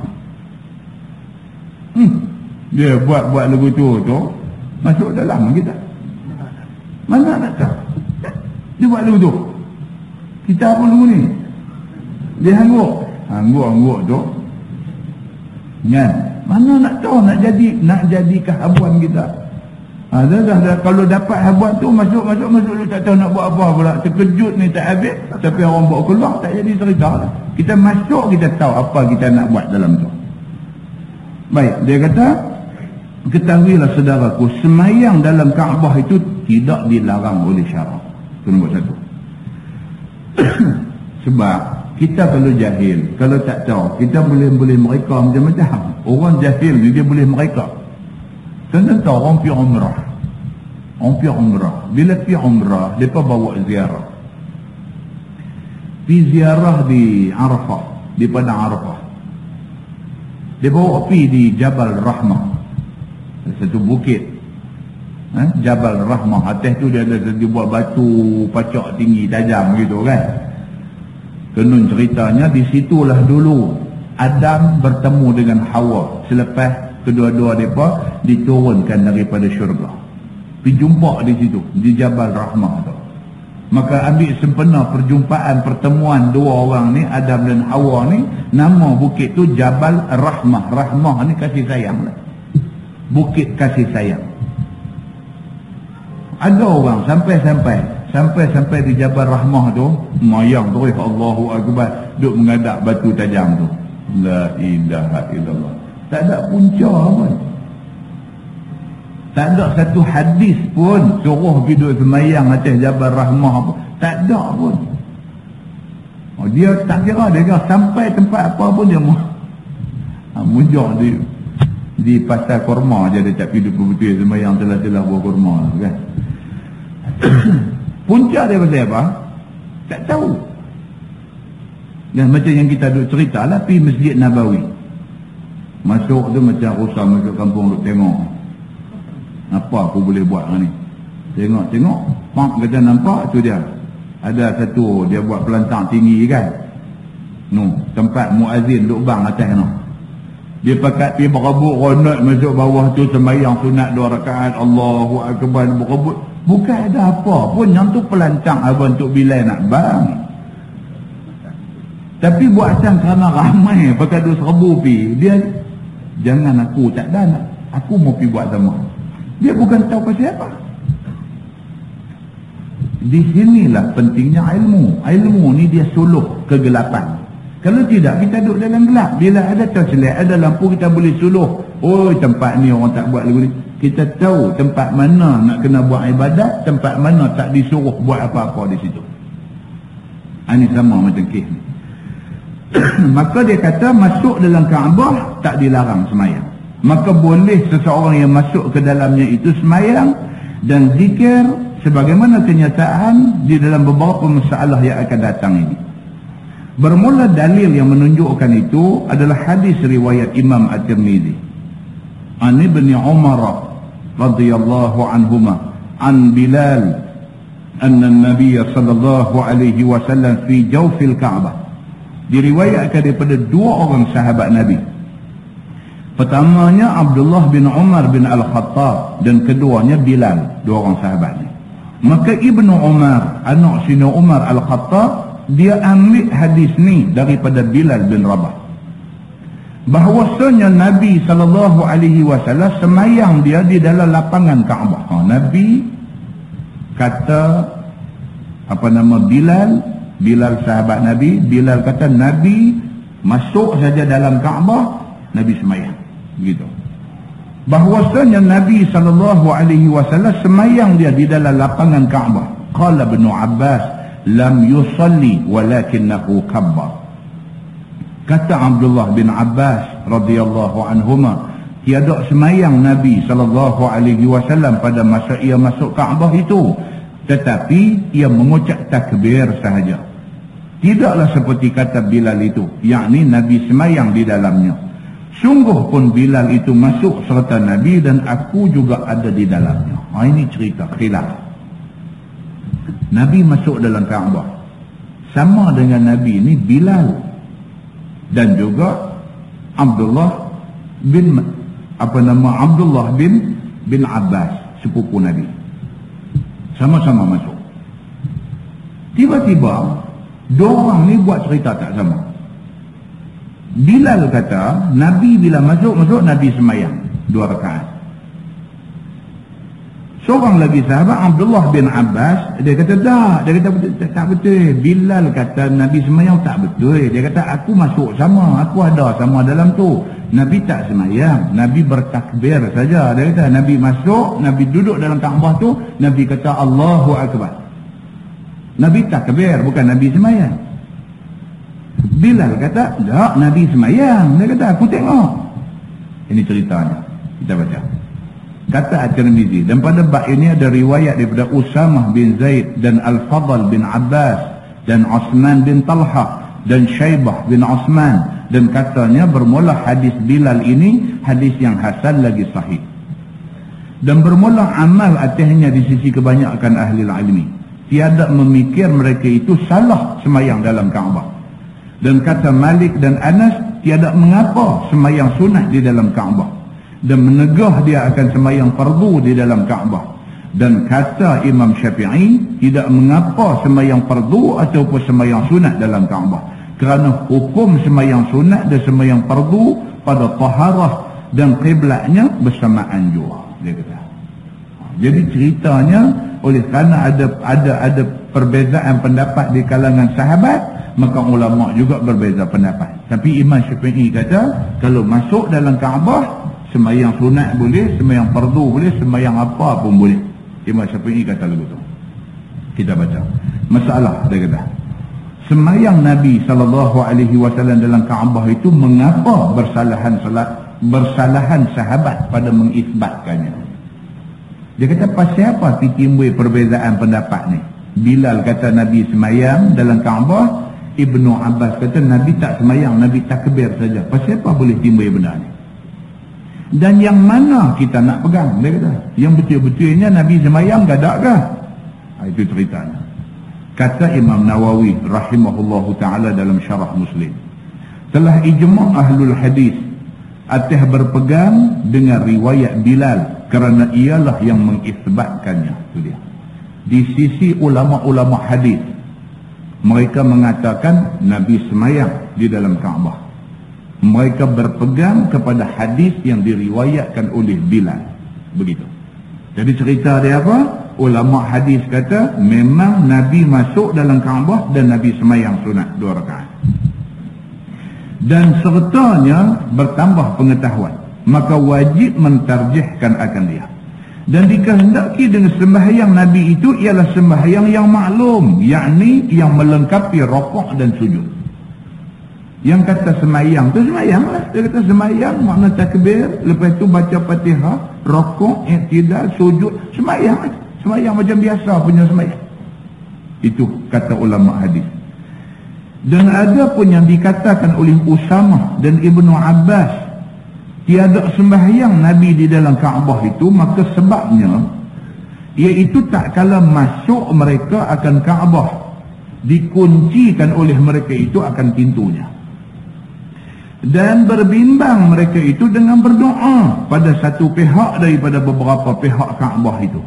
Hmm. Dia buat-buat lagu tu tu masuk dalam kita. Mana nak tahu? Dia buat lagu tu. Kita apa lagu ni? Dia hangguk. Hangguk-hangguk tu. Kan? Mana nak tahu nak jadi nak jadi kehabuan kita. Ha, dah, dah, dah. Kalau dapat habuan tu masuk-masuk-masuk tu tak tahu nak buat apa pula. Terkejut ni tak habis. Tapi orang bawa keluar tak jadi cerita lah. Kita masuk kita tahu apa kita nak buat dalam tu. Baik, dia kata ketahuilah saudaraku, semayang dalam Kaabah itu tidak dilarang oleh syarak. Nombor satu. Sebab kita kalau jahil, kalau tak tahu, kita boleh boleh mereka macam-macam. Orang jahil ni dia boleh mereka. Contoh orang pergi umrah. Orang pergi umrah. Bila pergi umrah, mereka bawa ziarah. Pergi ziarah di Arafah, di padang Arafah. Dia bawa pergi di Jabal Rahmah, satu bukit. Ha? Jabal Rahmah. Atas tu dia ada dia buat batu pacak tinggi tajam gitu kan. Kenun ceritanya di situlah dulu Adam bertemu dengan Hawa selepas kedua-dua mereka diturunkan daripada syurga. Pergi jumpa di situ, di Jabal Rahmah tu. Maka ambil sempena perjumpaan pertemuan dua orang ni, Adam dan Hawa ni, nama bukit tu Jabal Rahmah. Rahmah ni kasih sayang lah. Bukit kasih sayang. Ada orang sampai-sampai sampai-sampai di Jabal Rahmah tu, mayang terus Allahu Akbar, duk mengadap batu tajam tu. La ilaha illallah. Tak ada punca pun. Tak ada satu hadis pun suruh pergi duduk semayang atas Jabal Rahmah pun. Tak ada pun. Oh, dia tak kira, dia kira sampai tempat apa pun dia mau ha, mujur di di pasar kurma je, dia tak pergi duduk betul semayang telah-telah buah kurma kan. Punca dia pasal apa? Tak tahu. Dan macam yang kita duduk cerita lah, pergi Masjid Nabawi. Masuk tu macam rusak masuk kampung duduk tengok. Apa aku boleh buat ni? Tengok-tengok, pak kata nampak tu dia. Ada satu dia buat pelantang tinggi kan. No, tempat muazzin duduk bang atas no. Dia pakat pergi berebut ronat masuk bawah tu sembahyang sunat dua rakaat, Allahu Akbar, berebut. Bukan ada apa pun, yang tu pelantang abang untuk bilai nak bang. Tapi buat asal kerana ramai pakai dua seribu pi, dia jangan aku tak ada nak. Aku mau pi buat sama. Dia bukan tahu pasal apa. Di sinilah pentingnya ilmu. Ilmu ni dia suluh kegelapan. Kalau tidak, kita duduk dalam gelap. Bila ada torchlight, ada lampu, kita boleh suluh. Oh, tempat ni orang tak buat lagu ni. Kita tahu tempat mana nak kena buat ibadat, tempat mana tak disuruh buat apa-apa di situ. Ini sama macam kes ni. Maka dia kata masuk dalam Kaabah tak dilarang semayang. Maka boleh seseorang yang masuk ke dalamnya itu semayang dan zikir sebagaimana kenyataan di dalam beberapa masalah yang akan datang ini. Bermula dalil yang menunjukkan itu adalah hadis riwayat Imam At-Tirmidzi. An Ibn Umar radhiyallahu anhuma an Bilal anna an-nabiy sallallahu alaihi wasallam fi jawfil Ka'bah. Diriwayatkan daripada dua orang sahabat Nabi. Pertamanya Abdullah bin Umar bin Al-Khattab dan keduanya Bilal, dua orang sahabat ni. Maka Ibnu Umar, anak sina Umar Al-Khattab, dia ambil hadis ni daripada Bilal bin Rabah. Bahwasanya Nabi sallallahu alaihi wasallam semayang dia di dalam lapangan Kaabah. Ha, Nabi kata apa nama Bilal, Bilal sahabat Nabi, Bilal kata Nabi masuk saja dalam Kaabah, Nabi semayang. Begitu. Bahwasanya Nabi sallallahu alaihi wasallam semayang dia di dalam lapangan Kaabah. Qala Ibn Abbas lam yusalli walakinahu kabbar. Kata Abdullah bin Abbas radhiyallahu anhuma, tiada semayang Nabi sallallahu alaihi wasallam pada masa ia masuk Kaabah itu, tetapi ia mengucap takbir sahaja. Tidaklah seperti kata Bilal itu, yakni Nabi semayang di dalamnya. Sungguh pun Bilal itu masuk serta Nabi dan aku juga ada di dalamnya. Ha, ini cerita khilaf. Nabi masuk dalam Kaabah. Sama dengan Nabi ini Bilal dan juga Abdullah bin apa nama Abdullah bin bin Abbas, sepupu Nabi. Sama-sama masuk. Tiba-tiba dua orang ni buat cerita tak sama. Bilal kata Nabi bila masuk-masuk Nabi semayang dua rakaat. Seorang lagi sahabat Abdullah bin Abbas, dia kata tak, dia kata tak, tak betul. Bilal kata Nabi semayang tak betul. Dia kata aku masuk sama, aku ada sama dalam tu. Nabi tak semayang, Nabi bertakbir saja. Dia kata Nabi masuk, Nabi duduk dalam Kaabah tu, Nabi kata Allahu Akbar. Nabi takbir, bukan Nabi semayang. Bilal kata, tak, Nabi semayang. Dia kata, aku tengok. Ini ceritanya. Kita baca. Kata At-Tirmizi, dan pada bab ini ada riwayat daripada Usamah bin Zaid dan Al-Fadl bin Abbas dan Osman bin Talha dan Syaibah bin Osman, dan katanya bermula hadis Bilal ini hadis yang hasan lagi sahih. Dan bermula amal atasnya di sisi kebanyakan ahli ilmi. Tiada memikir mereka itu salah semayang dalam Kaabah. Dan kata Malik dan Anas, tiada mengapa semayang sunat di dalam Kaabah. Dan menegah dia akan semayang fardu di dalam Kaabah. Dan kata Imam Syafi'i, tidak mengapa semayang fardu ataupun semayang sunat dalam Kaabah. Kerana hukum semayang sunat dan semayang fardu pada taharah dan qiblatnya bersamaan juga. Dia kata. Jadi ceritanya, oleh kerana ada ada ada perbezaan pendapat di kalangan sahabat, maka ulama juga berbeza pendapat. Tapi Imam Syafi'i kata, kalau masuk dalam Kaabah, semayang sunat boleh, semayang fardu boleh, semayang apa pun boleh. Imam Syafi'i kata begitu. Kita baca. Masalah dia kata, semayang Nabi sallallahu alaihi wasallam dalam Kaabah itu mengapa bersalahan salat bersalahan sahabat pada mengisbatkannya. Dia kata, pasal apa timbul perbezaan pendapat ni? Bilal kata Nabi semayang dalam Kaabah, Ibnu Abbas kata Nabi tak semayang, Nabi takbir saja. Pasal apa boleh timbul benda ni? Dan yang mana kita nak pegang? Dia kata, yang betul-betulnya Nabi semayang gadakkah? Ha, itu ceritanya. Kata Imam Nawawi rahimahullahu ta'ala dalam syarah Muslim, telah ijma' ahlul hadis atas berpegang dengan riwayat Bilal kerana ialah yang mengisbatkannya. Itu dia. Di sisi ulama-ulama hadis, mereka mengatakan Nabi semayang di dalam Kaabah. Mereka berpegang kepada hadis yang diriwayatkan oleh Bilal. Begitu. Jadi cerita dia apa? Ulama hadis kata memang Nabi masuk dalam Kaabah dan Nabi semayang sunat dua rakaat. Dan sertanya bertambah pengetahuan, maka wajib mentarjihkan akan dia. Dan dikehendaki dengan sembahyang Nabi itu ialah sembahyang yang maklum, yakni yang melengkapi rokok dan sujud. Yang kata semayang tu semayang lah. Dia kata semayang makna takbir, lepas tu baca Fatihah, rokok, iktidal, sujud, semayang. Semayang macam biasa punya semayang. Itu kata ulama hadis. Dan ada pun yang dikatakan oleh Usamah dan Ibnu Abbas, tiada sembahyang Nabi di dalam Kaabah itu, maka sebabnya iaitu tak kala masuk mereka akan Kaabah, dikuncikan oleh mereka itu akan pintunya. Dan berbimbang mereka itu dengan berdoa pada satu pihak daripada beberapa pihak Kaabah itu.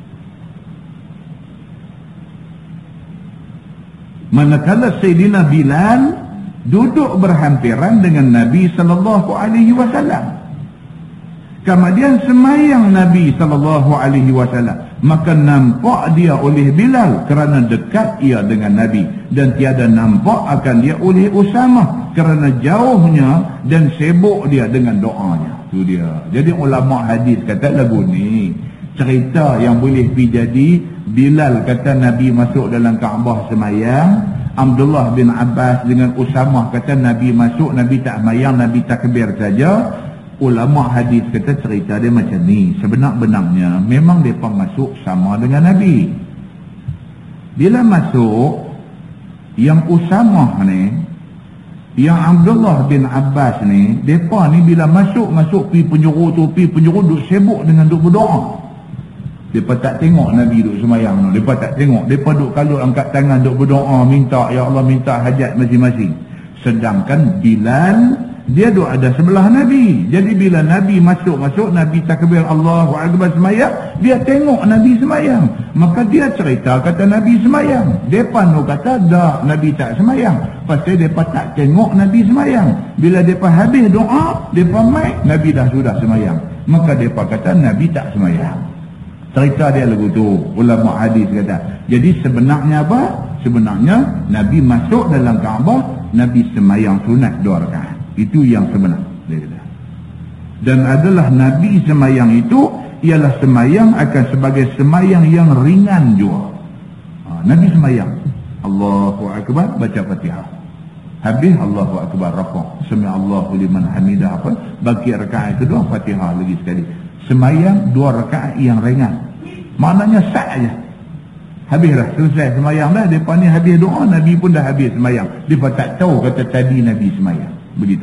Manakala Sayyidina Bilal duduk berhampiran dengan Nabi sallallahu alaihi wasallam. Kemudian semayang Nabi sallallahu alaihi wasallam, maka nampak dia oleh Bilal kerana dekat ia dengan Nabi, dan tiada nampak akan dia oleh Usamah kerana jauhnya dan sibuk dia dengan doanya. Itu dia. Jadi ulama hadis kata lagu ni cerita yang boleh pergi jadi. Bilal kata Nabi masuk dalam Kaabah semayang, Abdullah bin Abbas dengan Usamah kata Nabi masuk, Nabi tak semayang, Nabi takbir saja. Ulama hadis kata cerita dia macam ni. Sebenar-benarnya memang mereka masuk sama dengan Nabi. Bila masuk, yang Usamah ni, yang Abdullah bin Abbas ni, mereka ni bila masuk, masuk pi penjuru tu, pi penjuru duk sibuk dengan duk berdoa. Mereka tak tengok Nabi duk semayang. Mereka tak tengok. Mereka duk kalau angkat tangan duk berdoa, minta, ya Allah, minta hajat masing-masing. Sedangkan Bilal, dia duk ada sebelah Nabi. Jadi bila Nabi masuk-masuk, Nabi takbir Allahu Akbar semayang, dia tengok Nabi semayang. Maka dia cerita kata Nabi semayang. Mereka nu kata dah, Nabi tak semayang. Pasal mereka tak tengok Nabi semayang. Bila mereka habis doa, mereka mai, Nabi dah sudah semayang. Maka mereka kata Nabi tak semayang. Cerita dia lagu tu, ulama hadis kata. Jadi sebenarnya apa? Sebenarnya Nabi masuk dalam Kaabah, Nabi semayang sunat dua rakaat. Itu yang sebenar. Dan adalah Nabi semayang itu ialah semayang akan sebagai semayang yang ringan juga. Ha, Nabi semayang Allahu Akbar, baca Fatihah. Habis Allahu Akbar rakaat. Sami Allahu liman hamidah apa? Bagi rakaat kedua Fatihah lagi sekali. Semayang dua rakaat yang ringan. Maknanya sah aja. Habislah, selesai semayang dah. Depa ni habis doa, Nabi pun dah habis semayang. Depa tak tahu kata tadi Nabi semayang. Begitu.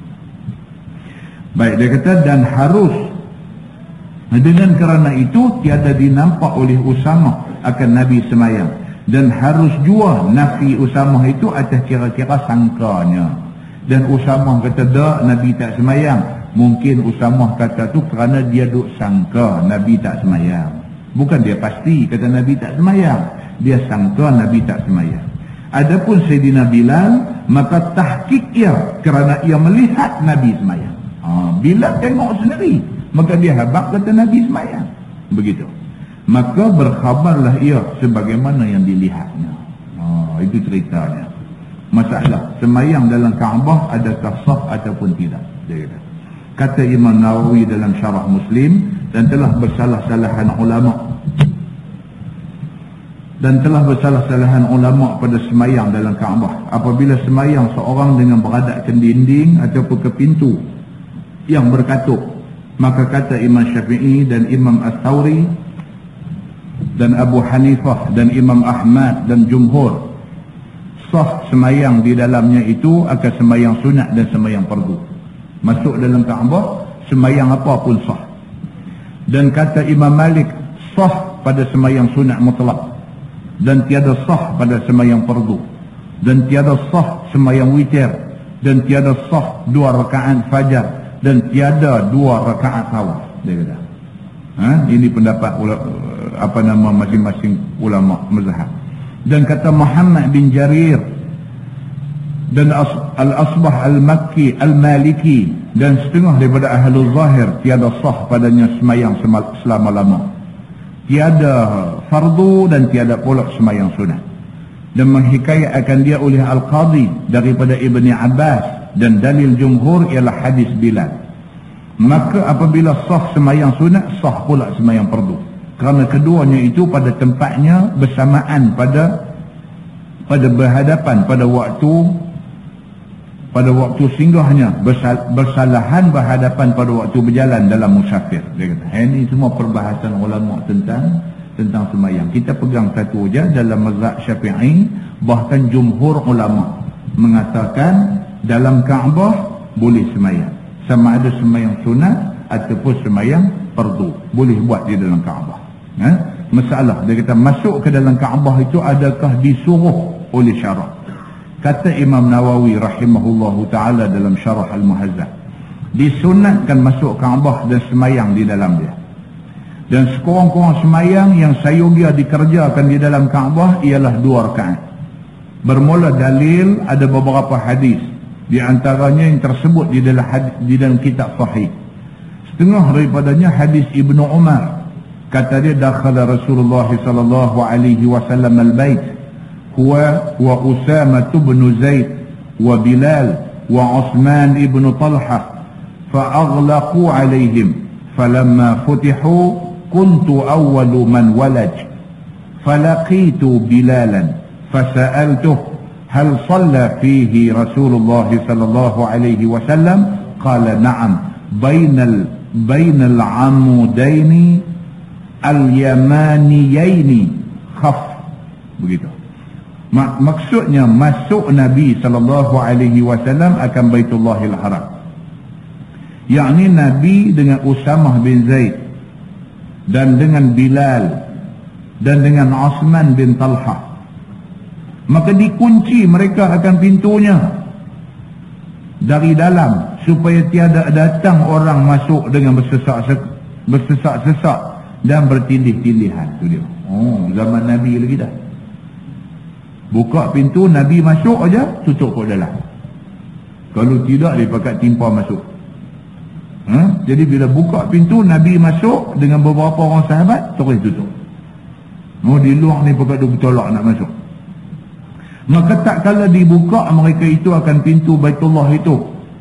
Baik, dia kata dan harus dengan kerana itu tiada dinampak oleh Usamah akan Nabi semayang. Dan harus jua nafi Usamah itu atas kira-kira sangkanya. Dan Usamah kata tak, Nabi tak semayang. Mungkin Usamah kata tu kerana dia duk sangka Nabi tak semayang. Bukan dia pasti kata Nabi tak semayang. Dia sangka Nabi tak semayang. Adapun Sayyidina Bilal, maka tahqiq ia kerana ia melihat Nabi semayang. Ha, Bilal tengok sendiri, maka dia habaq kata Nabi semayang. Begitu. Maka berkhabarlah ia sebagaimana yang dilihatnya. Ha, itu ceritanya. Masalah semayang dalam Kaabah adakah sah ataupun tidak, dia kata. Kata Imam Nawawi dalam Syarah Muslim, dan telah bersalah-salahan ulama dan telah bersalah-salahan ulama pada semayang dalam Kaabah. Apabila semayang seorang dengan beradap ke dinding ataupun ke pintu yang berkatuk, maka kata Imam Syafi'i dan Imam As-Thawri dan Abu Hanifah dan Imam Ahmad dan Jumhur, sah semayang di dalamnya itu akan semayang sunat dan semayang fardu. Masuk dalam Kaabah, semayang apa pun sah. Dan kata Imam Malik, sah pada semayang sunat mutlak, dan tiada sah pada semayang fardu, dan tiada sah semayang witir, dan tiada sah dua rakaat fajar, dan tiada dua rakaat tawaf. Dia kata. Ha? Ini pendapat apa nama masing-masing ulama mazhab. Dan kata Muhammad bin Jarir dan Al-Asbah Al-Makki Al-Maliki dan setengah daripada Ahlul Zahir, tiada sah padanya semayang selama-lama. Tiada fardu dan tiada pula semayang sunat. Dan menghikayatkan dia oleh Al-Qadhi daripada Ibni Abbas, dan dalil jumhur ialah hadis Bilal. Maka apabila sah semayang sunat, sah pula semayang fardu. Kerana keduanya itu pada tempatnya bersamaan, pada pada berhadapan pada waktu pada waktu singgahnya, bersal, bersalahan berhadapan pada waktu berjalan dalam musafir. Dia kata, ini semua perbahasan ulama tentang tentang semayang. Kita pegang satu saja dalam mazhab Syafi'i, bahkan jumhur ulama mengatakan dalam Kaabah boleh semayang, sama ada semayang sunat ataupun semayang fardu, boleh buat di dalam Kaabah. Ha? Masalah, dia kata masuk ke dalam Kaabah itu adakah disuruh oleh syarak? Kata Imam Nawawi rahimahullahu ta'ala dalam Syarah Al-Muhazzab, disunatkan masuk Kaabah dan semayang di dalam dia. Dan sekurang-kurang semayang yang sayugia dikerjakan di dalam Kaabah ialah dua rakaat. Bermula dalil ada beberapa hadis, di antaranya yang tersebut di dalam hadis, di dalam kitab sahih. Setengah daripadanya hadis Ibnu Umar. Kata dia, dakhala Rasulullah sallallahu alaihi wasallam al-bait huwa wa Usamah bin Zaid wa Bilal wa Uthman ibn Talha fa aghlaqu alaihim falamma futihu kuntu awwalu man walaj falaqitu Bilalan fasa'altuh hal shalla fihi Rasulullah sallallahu alaihi wasallam qala na'am bainal bainal amudaini al-yamaniyaini khaf. Begitu. Mak maksudnya masuk Nabi sallallahu alaihi wasallam akan Baitullahil Haram, yakni Nabi dengan Usamah bin Zaid dan dengan Bilal dan dengan Uthman bin Talha, maka dikunci mereka akan pintunya dari dalam supaya tiada datang orang masuk dengan bersesak bersesak-sesak dan bertindih-tindihan. Itu dia. Oh, zaman Nabi lagi dah. Buka pintu, Nabi masuk aja, tutup ke dalam. Kalau tidak, dia pakai timpa masuk. Ha? Jadi bila buka pintu, Nabi masuk dengan beberapa orang sahabat, terus tutup. Oh, di luar ni pakai dua tolak nak masuk. Maka tak kala dibuka mereka itu akan pintu Baitullah itu,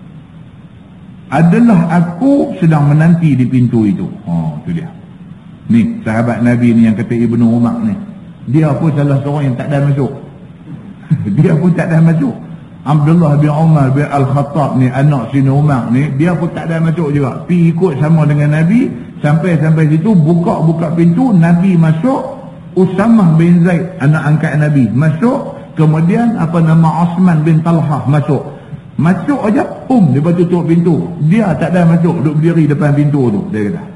adalah aku sedang menanti di pintu itu. Oh, itu dia. Ni sahabat Nabi ni yang kata Ibnu Umar ni, dia pun salah seorang yang tak ada masuk. Dia pun tak dah masuk. Abdullah bin Umar bin Al-Khattab ni, anak Sina Umar ni, dia pun tak ada masuk juga. Pi ikut sama dengan Nabi, sampai-sampai situ buka-buka pintu, Nabi masuk, Usamah bin Zaid, anak angkat Nabi, masuk, kemudian apa nama Osman bin Talhah masuk. Masuk aja, pum, dia tutup pintu. Dia tak ada masuk, duduk berdiri depan pintu tu, dia kata.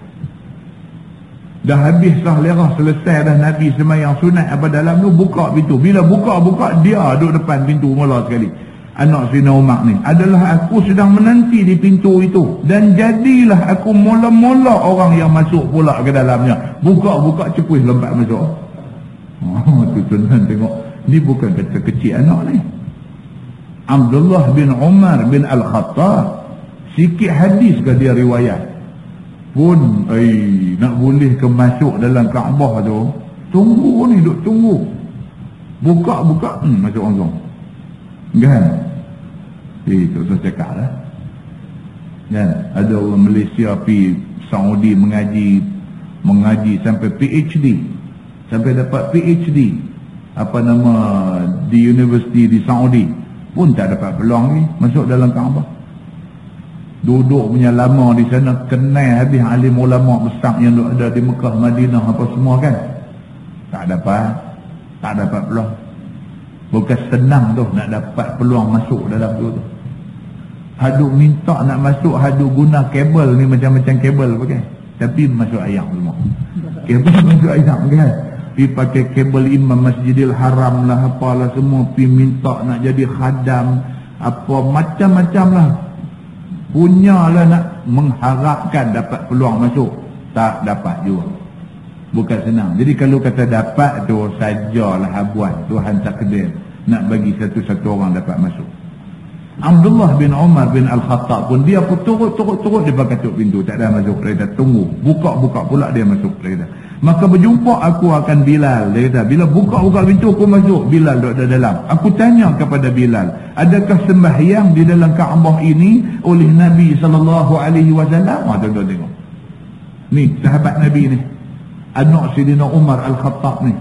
Dah habis sah lerah, selesai dah Nabi semayang sunat apa dalam tu, buka pintu. Bila buka-buka, dia duduk depan pintu mula sekali. Anak Sina Umar ni, adalah aku sedang menanti di pintu itu, dan jadilah aku mula-mula orang yang masuk pula ke dalamnya. Buka-buka, cepuih lompat masuk. Oh, tu tuan tengok, ni bukan kata kecil anak ni. Abdullah bin Umar bin Al-Khattab, sikit hadis ke dia riwayat pun, eh, nak boleh ke masuk dalam Kaabah tu, tunggu ni, duk tunggu. Buka-buka, hmm, masuk langsung. Kan? Eh, tak usah cakap lah. Kan? Ada orang Malaysia pergi Saudi mengaji, mengaji sampai P H D, sampai dapat P H D, apa nama, di universiti di Saudi, pun tak dapat peluang ni masuk dalam Kaabah. Duduk punya lama di sana, kenal habis alim ulama besar yang ada di Mekah, Madinah apa semua kan. Tak dapat, tak dapat peluang. Bukan senang tu nak dapat peluang masuk dalam tu tu. Hadu minta nak masuk, hadu guna kabel ni, macam-macam kabel pakai, tapi masuk ayam semua. Kabel masuk ayam kan. Pergi pakai kabel imam Masjidil Haram lah, apalah semua, pergi minta nak jadi khadam, apa macam-macam lah. Punyalah nak mengharapkan dapat peluang masuk, tak dapat juga. Bukan senang. Jadi kalau kata dapat tu sajalah habuan, Tuhan takdir nak bagi satu-satu orang dapat masuk. Abdullah bin Umar bin Al-Khattab pun, dia pun turut-turut-turut dia katuk pintu, tak ada masuk. Dia kata tunggu, buka-buka pula dia masuk. Dia kata, maka berjumpa aku akan Bilal. Dia kata, bila buka-buka pintu aku masuk, Bilal duduk di dalam. Aku tanya kepada Bilal, adakah sembahyang di dalam Kaabah ini oleh Nabi sallallahu alaihi wasallam? Ha, tuan-tuan tengok. Ni sahabat Nabi ni, anak Sayyidina Umar Al-Khattab ni.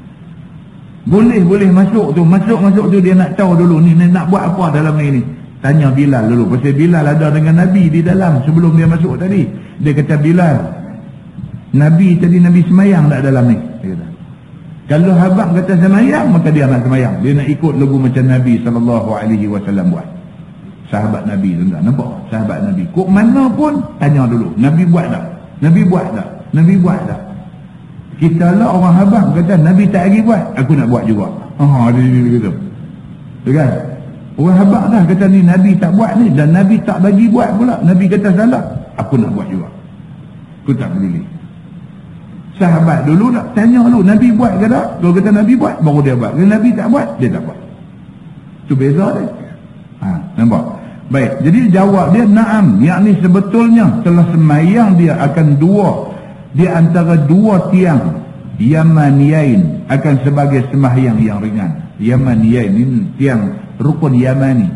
Boleh-boleh masuk tu, masuk-masuk tu dia nak tahu dulu ni, ni nak buat apa dalam ni ni. Tanya Bilal dulu, pasal Bilal ada dengan Nabi di dalam sebelum dia masuk tadi. Dia kata, Bilal, Nabi tadi Nabi semayang tak dalam ni? Dia kata, kalau habang kata semayang, maka dia nak semayang. Dia nak ikut lagu macam Nabi sallallahu alaihi wasallam buat. Sahabat Nabi tuan-tuan, nampak? Sahabat Nabi. Kok mana pun tanya dulu, Nabi buat tak? Nabi buat tak? Nabi buat tak? Kita lah orang habang kata Nabi tak lagi buat, aku nak buat juga. Ha, dia gitu. Tu kan? Orang habang dah kata ni Nabi tak buat ni, dan Nabi tak bagi buat pula. Nabi kata salah, aku nak buat juga. Aku tak peduli. Sahabat dulu nak tanya dulu, Nabi buat ke tak? Kalau kata Nabi buat, baru dia buat. Kalau Nabi tak buat, dia tak buat. Tu beza dia. Ha, nampak? Baik, jadi jawab dia na'am, yakni sebetulnya telah semayang dia akan dua di antara dua tiang Yamaniyain, akan sebagai sembahyang yang ringan. Yamaniyain ini tiang rukun Yamani.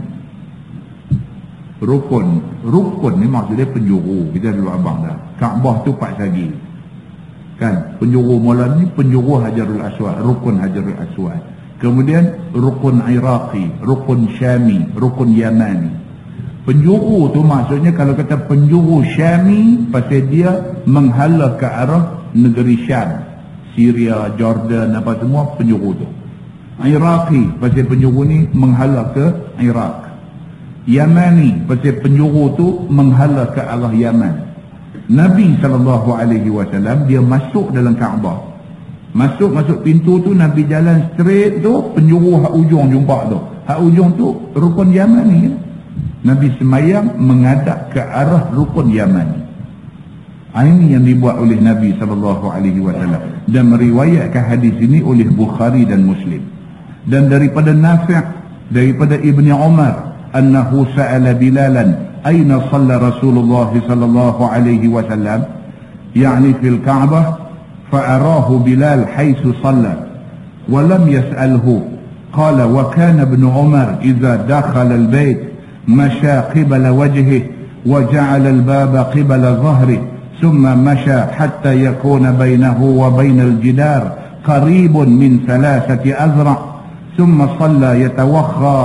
Rukun, rukun ni maksudnya penjuru. Kita dulu abang dah. Kaabah tu Pak Sagi. Kan? Penjuru mula ni penjuru Hajarul Aswad, rukun Hajarul Aswad. Kemudian rukun Iraqi, rukun Syami, rukun Yamani. Penjuru tu maksudnya kalau kata penjuru Syami, pasal dia menghala ke arah negeri Syam, Syria, Jordan, apa semua penjuru tu. Iraqi, pasal penjuru ni menghala ke Iraq. Yamani, pasal penjuru tu menghala ke arah Yaman. Nabi sallallahu alaihi wasallam dia masuk dalam Kaabah. Masuk-masuk pintu tu, Nabi jalan straight tu, penjuru hak ujung jumpa tu. Hak ujung tu rukun Yamani. Nabi semayang menghadap ke arah rukun Yamani. Ini yang dibuat oleh Nabi sallallahu alaihi wasallam, dan meriwayatkan hadis ini oleh Bukhari dan Muslim. Dan daripada Nafi', daripada Ibni Umar, annahu sa'ala Bilalan aina shalla Rasulullah sallallahu alaihi wasallam, yani fil Ka'bah, fa'arahu Bilal haythu shalla wa lam yas'alhu. Qala wa kana Ibn Umar idza dakhala al-bayt مشى قبل وجهه وجعل الباب قبل ظهره ثم مشى حتى يكون بينه وبين الجدار قريب من ثلاثة أذرع ثم صلى يتوخى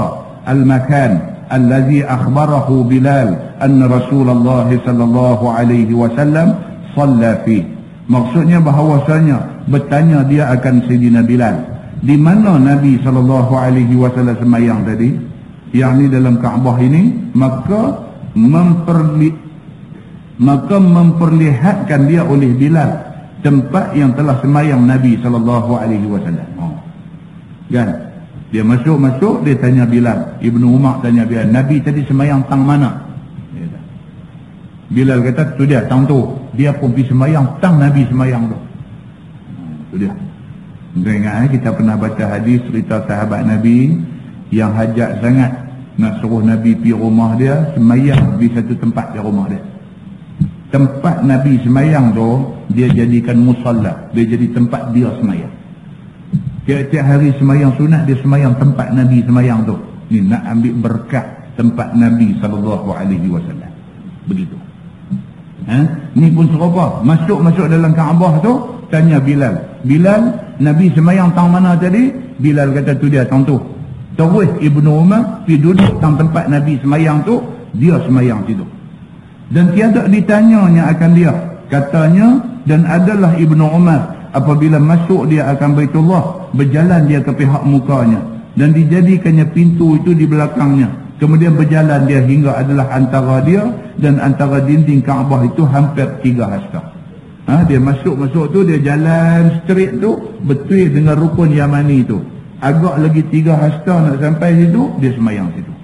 al-makan allazi akhbarahu Bilal anna Rasulullah sallallahu alaihi wasallam shalla fi. Maksudnya bahawasanya bertanya dia akan Sayyidina Bilal, di mana Nabi sallallahu alaihi wasallam sembahyang tadi, yakni dalam Kaabah ini, maka memperli maka memperlihatkan dia oleh Bilal tempat yang telah sembahyang Nabi sallallahu alaihi wasallam. Oh. Kan? Dia masuk-masuk, dia tanya Bilal. Ibnu Umar tanya Bilal, Nabi tadi sembahyang tang mana? Bilal kata, tu dia, tang tu. Dia pun pergi sembahyang, tang Nabi sembahyang tu. Tu dia. Kita ingat, eh? kita pernah baca hadis cerita sahabat Nabi yang hajat sangat nak suruh Nabi pergi rumah dia, sembahyang di satu tempat di rumah dia. Tempat Nabi sembahyang tu, dia jadikan musalla. Dia jadi tempat dia sembahyang. Tiap-tiap hari sembahyang sunat, dia sembahyang tempat Nabi sembahyang tu. Ni nak ambil berkat tempat Nabi sallallahu alaihi wasallam. Begitu. Ha? Ni pun serupa. Masuk-masuk dalam Kaabah tu, tanya Bilal. Bilal, Nabi sembahyang tang mana tadi? Bilal kata tu dia tang tu. Terus Ibnu Umar pergi duduk tang tempat Nabi sembahyang tu, dia sembahyang situ. Dan tiada ditanyanya akan dia. Katanya, dan adalah Ibnu Umar apabila masuk dia akan Baitullah, berjalan dia ke pihak mukanya dan dijadikannya pintu itu di belakangnya. Kemudian berjalan dia hingga adalah antara dia dan antara dinding Kaabah itu hampir tiga hasta. Ha, dia masuk-masuk tu, dia jalan straight tu, betul dengan rukun Yamani tu. Agak lagi tiga hasta nak sampai situ, dia sembahyang situ.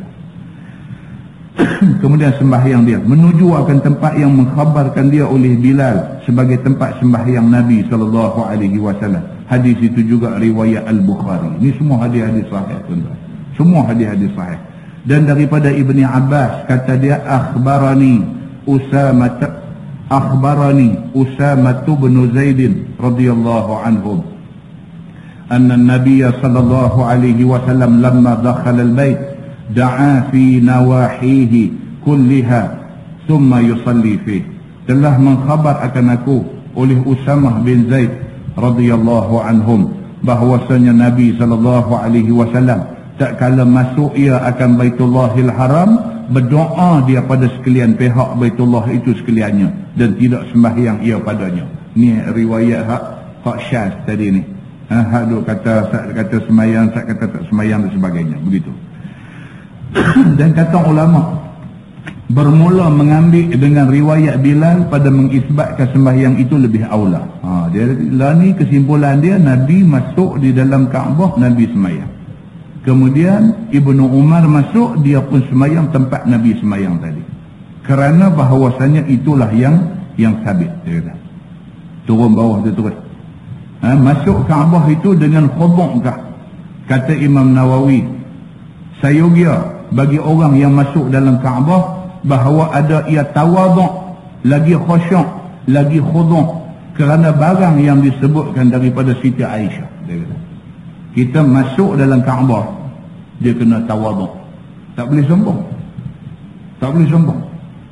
Kemudian sembahyang dia menuju akan tempat yang mengkhabarkan dia oleh Bilal sebagai tempat sembahyang Nabi sallallahu alaihi wasallam. Hadis itu juga riwayat Al-Bukhari. Ini semua hadis-hadis sahih, tuan-tuan. Semua hadis-hadis sahih. Dan daripada Ibni Abbas kata dia, akhbarani Usamah akhbarani Usamah bin Zaid radhiyallahu anhum anna an-nabiy sallallahu alaihi wasallam lamma dakhala al-bait da'a fi nawahihi kulliha thumma yusalli fi. Telah mengkhabar akan aku oleh Usamah bin Zaid radhiyallahu anhum bahwasanya Nabi sallallahu alaihi wasallam tak kala masuk ia akan Baitullahil Haram, berdoa dia pada sekalian pihak Baitullah itu sekaliannya dan tidak sembahyang ia padanya. Ni riwayat hak hak Syaz tadi ni. Ha, hak duk kata sak kata sembahyang, sak kata tak sembahyang dan sebagainya, begitu. Dan kata ulama bermula mengambil dengan riwayat Bilal pada mengisbatkan sembahyang itu lebih aula. Ha, dia lah ni kesimpulan dia, Nabi masuk di dalam Kaabah, Nabi sembahyang. Kemudian Ibnu Umar masuk, dia pun sembahyang tempat Nabi sembahyang tadi. Kerana bahawasanya itulah yang yang sabit, dia kata. Turun bawah dia terus. Ha, masuk Kaabah itu dengan khuduk-kah? Kata Imam Nawawi, sayogia bagi orang yang masuk dalam Kaabah bahawa ada ia tawaduk, lagi khusyuk, lagi khuduk kerana barang yang disebutkan daripada Siti Aisyah. Dia kata, kita masuk dalam Kaabah, dia kena tawaduk, tak boleh sombong, tak boleh sombong,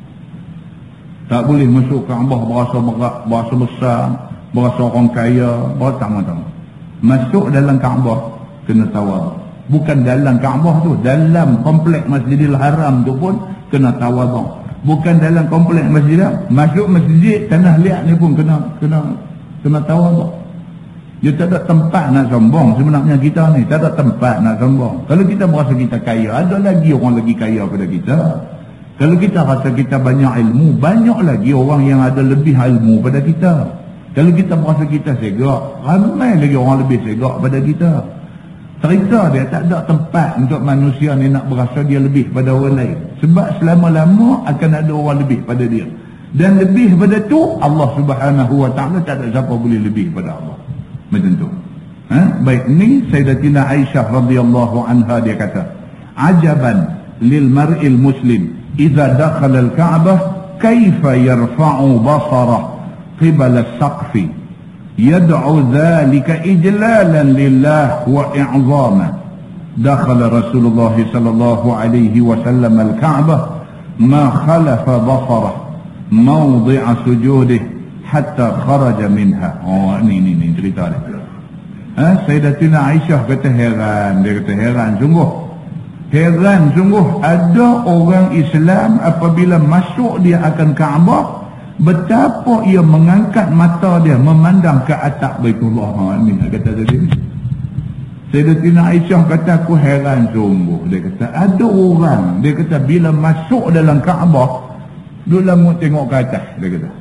tak boleh masuk Kaabah berasa berat, berasa besar, berasa orang kaya, berasa tak. Masuk dalam Kaabah kena tawaduk. Bukan dalam Kaabah tu, dalam komplek Masjidil Haram tu pun kena tawaduk. Bukan dalam komplek masjid, masuk masjid tanah liat ni pun kena kena kena tawaduk. Dia tak ada tempat nak sombong sebenarnya kita ni, tak ada tempat nak sombong. Kalau kita berasa kita kaya, ada lagi orang lagi kaya pada kita. Kalau kita rasa kita banyak ilmu, banyak lagi orang yang ada lebih ilmu pada kita. Kalau kita berasa kita segak, ramai lagi orang lebih segak pada kita. Cerita dia tak ada tempat untuk manusia ni nak berasa dia lebih pada orang lain. Sebab selama-lama akan ada orang lebih pada dia. Dan lebih pada tu Allah Subhanahu wa ta'ala tak ada siapa boleh lebih pada Allah. Macam tu. Ha? Baik, ni Sayyidatina Aisyah radhiyallahu anha dia kata, ajaban lil mar'il muslim idza dakhala al-Ka'bah kaifa yarfa'u basarah qibala as-saqfi يدعو ذلك إجلالا لله وإعظاما. دخل رسول الله صلى الله عليه وسلم الكعبة ما خلف بصره موضع سجوده حتى خرج منها. Oh ini ini ini cerita dia. Ha, Sayyidatina Aisyah kata heran, dia kata heran sungguh. Heran sungguh, ada orang Islam apabila masuk dia akan Kaabah, betapa ia mengangkat mata dia memandang ke atap Baitullah. Ha, ini kata tadi. Sayyidatina Aisyah kata, aku heran sungguh. Dia kata, ada orang, dia kata bila masuk dalam Kaabah, dia langut tengok ke atas. Dia kata.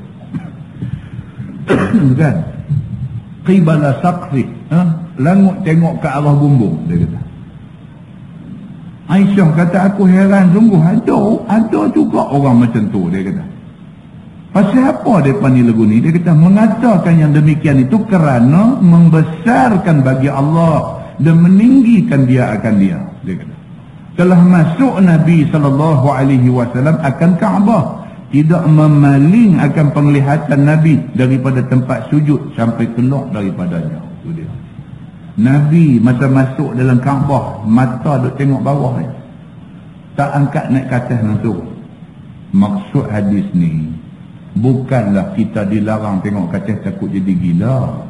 Kan? Qibala saqfi. Ha? Langut tengok ke arah bumbung. Dia kata. Aisyah kata, aku heran sungguh, ada ada juga orang macam tu. Dia kata, pasal apa mereka ni lagu ni? Dia kata, mengatakan yang demikian itu kerana membesarkan bagi Allah dan meninggikan dia akan dia. Dia kata, telah masuk Nabi sallallahu alaihi wasallam akan Kaabah, tidak memaling akan penglihatan Nabi daripada tempat sujud sampai keluar daripadanya. Itu dia. Nabi masa masuk dalam Kaabah, mata duk tengok bawah dia. Tak angkat naik ke atas langsung. Maksud hadis ni, bukanlah kita dilarang tengok ke atas takut jadi gila.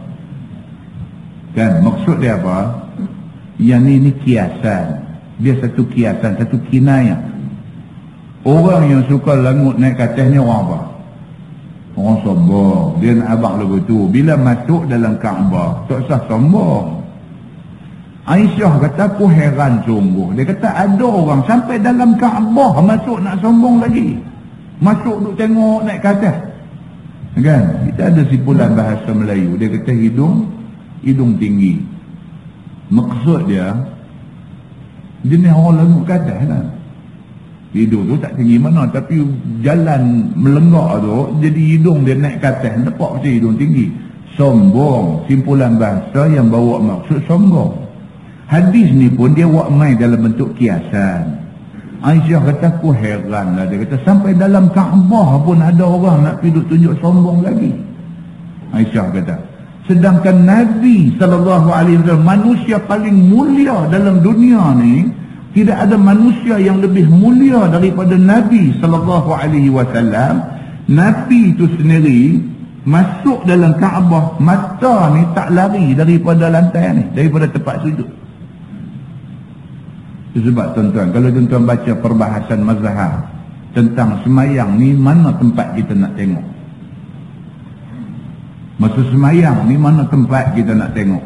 Kan? Maksud dia apa? Yang ni, ni kiasan. Dia satu kiasan, satu kinayah. Orang yang suka langut naik ke atas ni orang apa? Orang sombong. Dia nak abang lagu tu. Bila masuk dalam Kaabah, tak usah sombong. Aisyah kata, aku heran sungguh. Dia kata, ada orang sampai dalam Kaabah masuk nak sombong lagi. Masuk duk tengok naik ke atas. Kan? Kita ada simpulan bahasa Melayu. Dia kata hidung, hidung tinggi. Maksud dia, jenis orang langut ke atas lah. Hidung tu tak tinggi mana, tapi jalan melenggak tu, jadi hidung dia naik ke atas. Nampak macam hidung tinggi. Sombong. Simpulan bahasa yang bawa maksud sombong. Hadis ni pun dia buat main dalam bentuk kiasan. Aisyah kata, aku heran lah. Dia kata, sampai dalam Kaabah pun ada orang nak pergi tunjuk sombong lagi. Aisyah kata, sedangkan Nabi sallallahu alaihi wasallam manusia paling mulia dalam dunia ni, tidak ada manusia yang lebih mulia daripada Nabi sallallahu alaihi wasallam. Nabi itu sendiri masuk dalam Kaabah, mata ni tak lari daripada lantai ni, daripada tempat sujud. Sebab tuan-tuan, kalau tuan-tuan baca perbahasan mazhab tentang semayang ni, mana tempat kita nak tengok? Masa semayang ni, mana tempat kita nak tengok?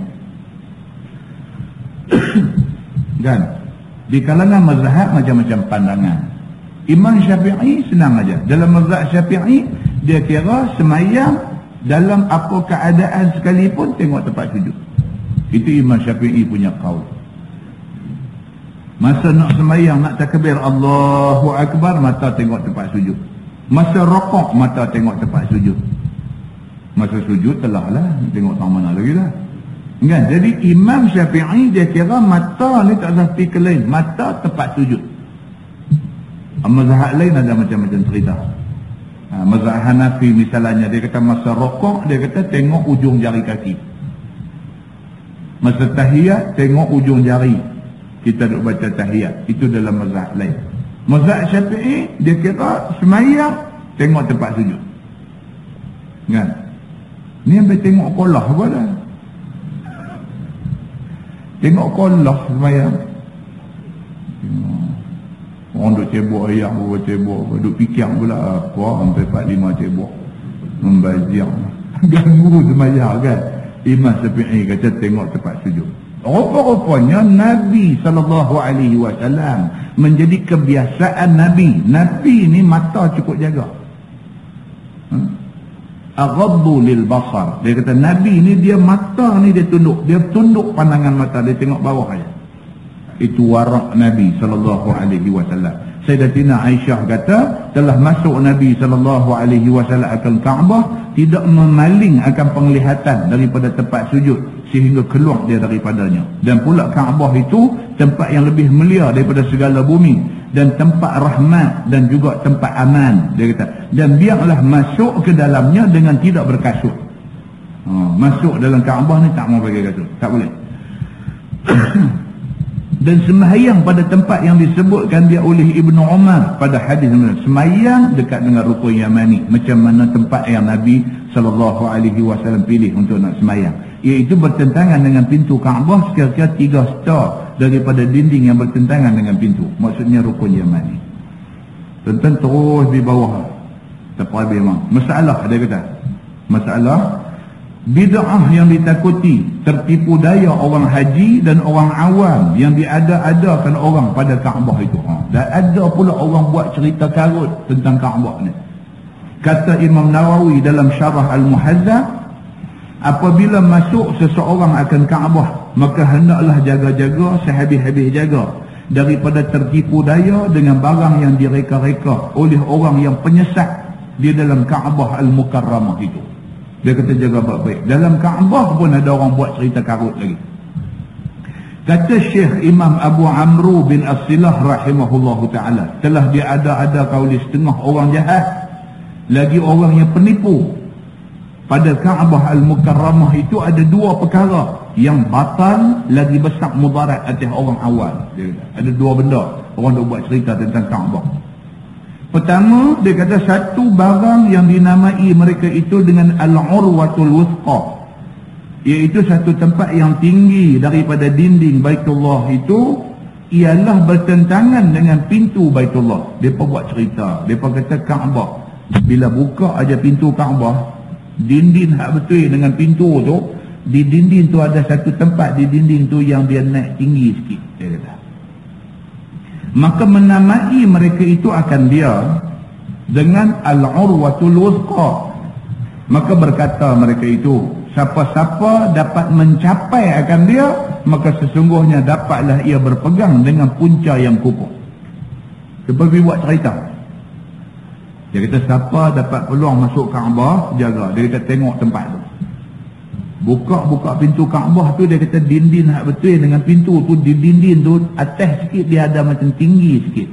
Kan? Di kalangan mazhab macam-macam pandangan. Imam Syafi'i senang aja. Dalam mazhab Syafi'i, dia kira semayang dalam apa keadaan sekalipun tengok tempat sujud. Itu Imam Syafi'i punya qaul. Masa nak semayang, nak takbir Allahu Akbar, mata tengok tempat sujud. Masa rokok, mata tengok tempat sujud. Masa sujud telah lah, tengok tang mana lagi lah. Kan? Jadi Imam Syafi'i dia kira mata ni tak usah pergi ke lain, mata tempat sujud. Mazhab lain ada macam-macam cerita. Ha, mazhab Hanafi misalnya, dia kata masa rokok, dia kata tengok ujung jari kaki. Masa tahiyat, tengok ujung jari. Kita duk baca tahiyat. Itu dalam mazhab lain. Mazhab Syafi'i, dia kira semayang, tengok tempat sujud. Kan? Ni sampai tengok kolah apa dah? Tengok kolah semayang. Orang duk cebok ayam, orang cebok, duk fikir pula apa, sampai empat lima cebok. Membazir. Ganggu semayang kan? Imam Syafi'i kata tengok tempat sujud. Rupa-rupanya Nabi sallallahu alaihi wasallam menjadi kebiasaan Nabi. Nabi ni mata cukup jaga. Hmm? Aghaddu lil basar. Dia kata Nabi ni dia mata ni dia tunduk. Dia tunduk pandangan mata, dia tengok bawah aja. Itu warak Nabi sallallahu alaihi wasallam. Sayyidatina Aisyah kata, telah masuk Nabi sallallahu alaihi wasallam akan Kaabah, tidak memaling akan penglihatan daripada tempat sujud sehingga keluar dia daripadanya. Dan pula Kaabah itu tempat yang lebih mulia daripada segala bumi, dan tempat rahmat dan juga tempat aman. Dia kata, dan biarlah masuk ke dalamnya dengan tidak berkasut. Ha, masuk dalam Kaabah ni tak mau pakai kasut, tak boleh. Dan sembahyang pada tempat yang disebutkan dia oleh Ibnu Umar pada hadis sembahyang dekat dengan rukun Yamani, macam mana tempat yang Nabi sallallahu alaihi wasallam pilih untuk nak sembahyang. iaitu bertentangan dengan pintu Kaabah sekira-kira tiga star daripada dinding yang bertentangan dengan pintu. Maksudnya rukun Yamani. Tentang terus di bawah terpabih memang. Masalah dia kata. Masalah bid'ah yang ditakuti, tertipu daya orang haji dan orang awam yang diada-adakan orang pada Kaabah itu. Ha. Dan ada pula orang buat cerita karut tentang Kaabah ni. Kata Imam Nawawi dalam Syarah Al-Muhazzab, apabila masuk seseorang akan Kaabah, maka hendaklah jaga-jaga sehabis-habis jaga daripada tertipu daya dengan barang yang direka-reka oleh orang yang penyesat di dalam Kaabah Al-Mukarramah itu. Dia kata jaga baik-baik. Dalam Kaabah pun ada orang buat cerita karut lagi. Kata Syekh Imam Abu Amru bin As-Silah rahimahullahu ta'ala, telah diada-ada kauli setengah orang jahat, lagi orang yang penipu. Pada Kaabah Al-Mukarramah itu ada dua perkara yang batal lagi besar mudarat atas orang awal. Dia kata, ada dua benda orang dah buat cerita tentang Kaabah. Pertama, dia kata satu barang yang dinamai mereka itu dengan Al-Urwatul Wuthqa, iaitu satu tempat yang tinggi daripada dinding Baitullah itu, ialah bertentangan dengan pintu Baitullah. Mereka buat cerita, mereka kata Kaabah, bila buka aja pintu Kaabah, dinding hak betul dengan pintu tu, di dinding tu ada satu tempat di dinding tu yang dia naik tinggi sikit, dia kata. Maka menamai mereka itu akan dia dengan Al-Urwatul Wuthqa. Maka berkata mereka itu, siapa-siapa dapat mencapai akan dia, maka sesungguhnya dapatlah ia berpegang dengan punca yang kukuh. Seperti buat cerita. Dia kata siapa dapat peluang masuk Kaabah, jaga. Dia kata tengok tempat tu. Buka-buka pintu Kaabah tu, dia kata dinding hak betul dengan pintu tu, di dinding tu atas sikit dia ada macam tinggi sikit.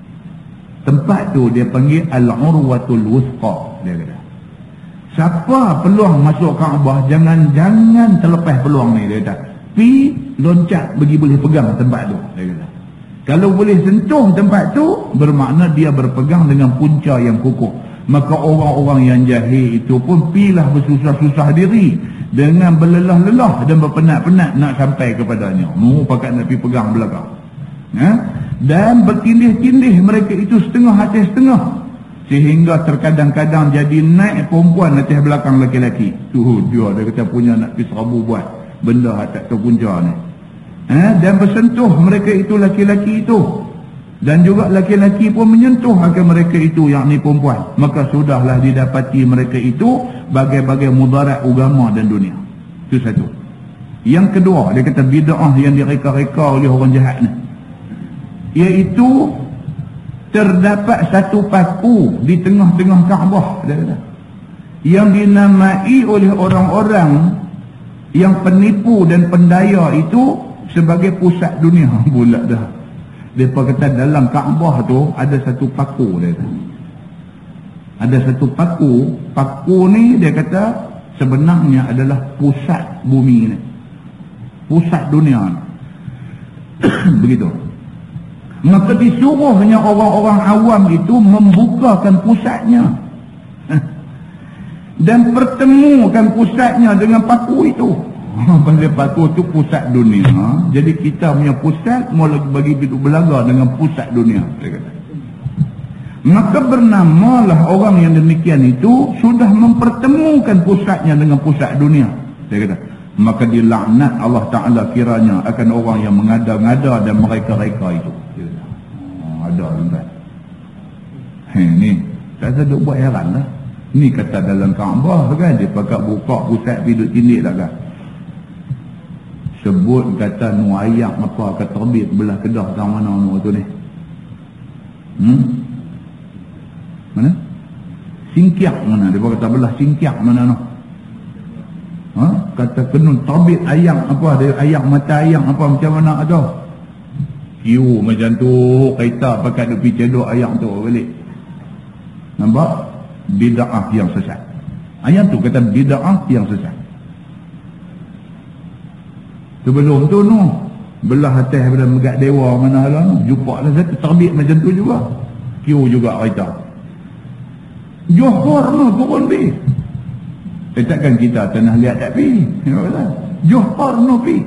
Tempat tu dia panggil Al-Urwatul Wuthqa, dia kata. Siapa peluang masuk Kaabah, jangan jangan terlepas peluang ni, dia kata. Pi loncat bagi boleh pegang tempat tu, dia kata. Kalau boleh sentuh tempat tu, bermakna dia berpegang dengan punca yang kukuh. Maka orang-orang yang jahil itu pun pilah bersusah-susah diri dengan berlelah-lelah dan berpenat-penat nak sampai kepadanya. Mu pakat nak pergi pegang belakang. Ya? Dan bertindih-tindih mereka itu setengah atas setengah. Sehingga terkadang-kadang jadi naik perempuan atas belakang lelaki-lelaki. Tu dia, dia kata punya nak pergi serabu buat benda tak tahu punca ni. Ha? Dan bersentuh mereka itu lelaki-lelaki itu. Dan juga laki-laki pun menyentuh akan mereka itu, yakni perempuan. Maka sudahlah didapati mereka itu bagai-bagai mudarat agama dan dunia. Itu satu. Yang kedua, dia kata bid'ah yang direka-reka oleh orang jahat ni, iaitu terdapat satu paku di tengah-tengah Kaabah, dia kata, yang dinamai oleh orang-orang yang penipu dan pendaya itu sebagai pusat dunia. Bulat dah. Mereka kata dalam Kaabah tu ada satu paku, dia kata. Ada satu paku. Paku ni dia kata sebenarnya adalah pusat bumi ni, pusat dunia ni. Begitu. Maka disuruhnya orang-orang awam itu membukakan pusatnya dan pertemukan pusatnya dengan paku itu. Pasal paku tu pusat dunia. Jadi kita punya pusat mau bagi pintu belaga dengan pusat dunia, dia kata. Maka bernamalah orang yang demikian itu sudah mempertemukan pusatnya dengan pusat dunia, dia kata. Maka dilaknat Allah Ta'ala kiranya akan orang yang mengada-ngada dan mereka-reka itu, dia kata. Oh, ada tuan. Hei ni, tak ada duk buat heran lah. Ni kata dalam Kaabah kan, dia pakai buka pusat piduk tindik lah kan. Sebut kata nu ayak apa kata terbit belah Kedah ke mana nu tu ni. Hmm? Mana? Singkiak mana? Dia kata belah Singkiak mana nu? Ha? Kata kenun terbit ayak apa, dia ayak mata ayak apa macam mana ada? Kiu macam tu, kaita pakai depi cedok ayak tu balik. Nampak? Bid'ah yang sesat. Ayat tu kata bid'ah yang sesat. Sebelum tu no, belah atas daripada megat dewa mana lah no, jumpa lah satu terbit macam tu juga. Kiu juga kereta. Johor no turun bi. Eh takkan kita tanah liat tak pi. Johor no pi.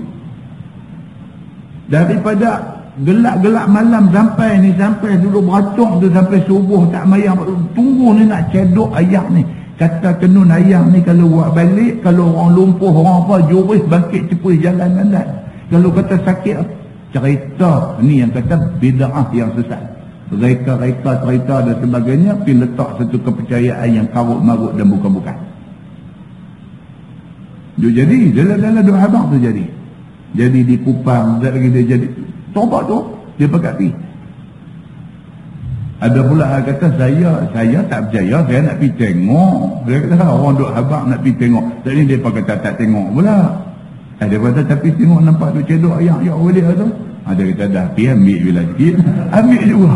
Daripada gelap-gelap malam sampai ni, sampai dulu beracung tu sampai subuh tak mayang, tunggu ni nak cedok ayak ni. Kata kenun ayak ni kalau buat balik, kalau orang lumpuh, orang apa, juris bangkit cepus jalan mandat. Kalau kata sakit, cerita ni yang kata bid'ah yang sesat. Reka-reka cerita dan sebagainya, pergi letak satu kepercayaan yang karut-marut dan bukan-bukan. Dia jadi, dalam-dalam dua abang tu jadi. Jadi di Kupang, tak lagi dia jadi. Tobat tu, dia pakat pi. Ada pula yang kata, saya saya tak percaya, saya nak pergi tengok. Dia kata, orang duk habak nak pergi tengok. Tadi dia kata tak tengok pula. Eh, dia kata, tapi tengok nampak tu cedok ayak, ayak boleh tu. Ha, dia kata, dah pergi ambil bila sikit. Ambil juga.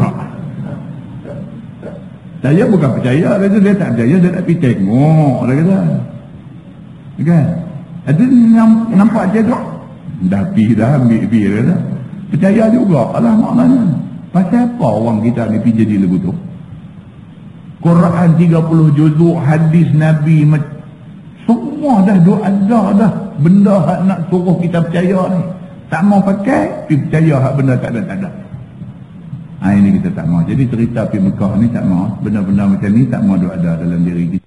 Saya bukan percaya, dia kata, dia tak percaya, dia nak pergi tengok. Dia kata. Kan? Ada nampak cedok. Dah pergi, dah ambil pergi, dia kata. Percaya juga lah maknanya. Pasal apa orang kita ni pergi jadi lagu tu? Quran tiga puluh juzuk, hadis Nabi, semua dah duk ada dah. Benda hak nak suruh kita percaya ni. Tak mau pakai, pergi percaya hak benda tak ada, tak ada. Ha, ini kita tak mau. Jadi cerita pergi Mekah ni tak mau. Benda-benda macam ni tak mau duk ada dalam diri kita.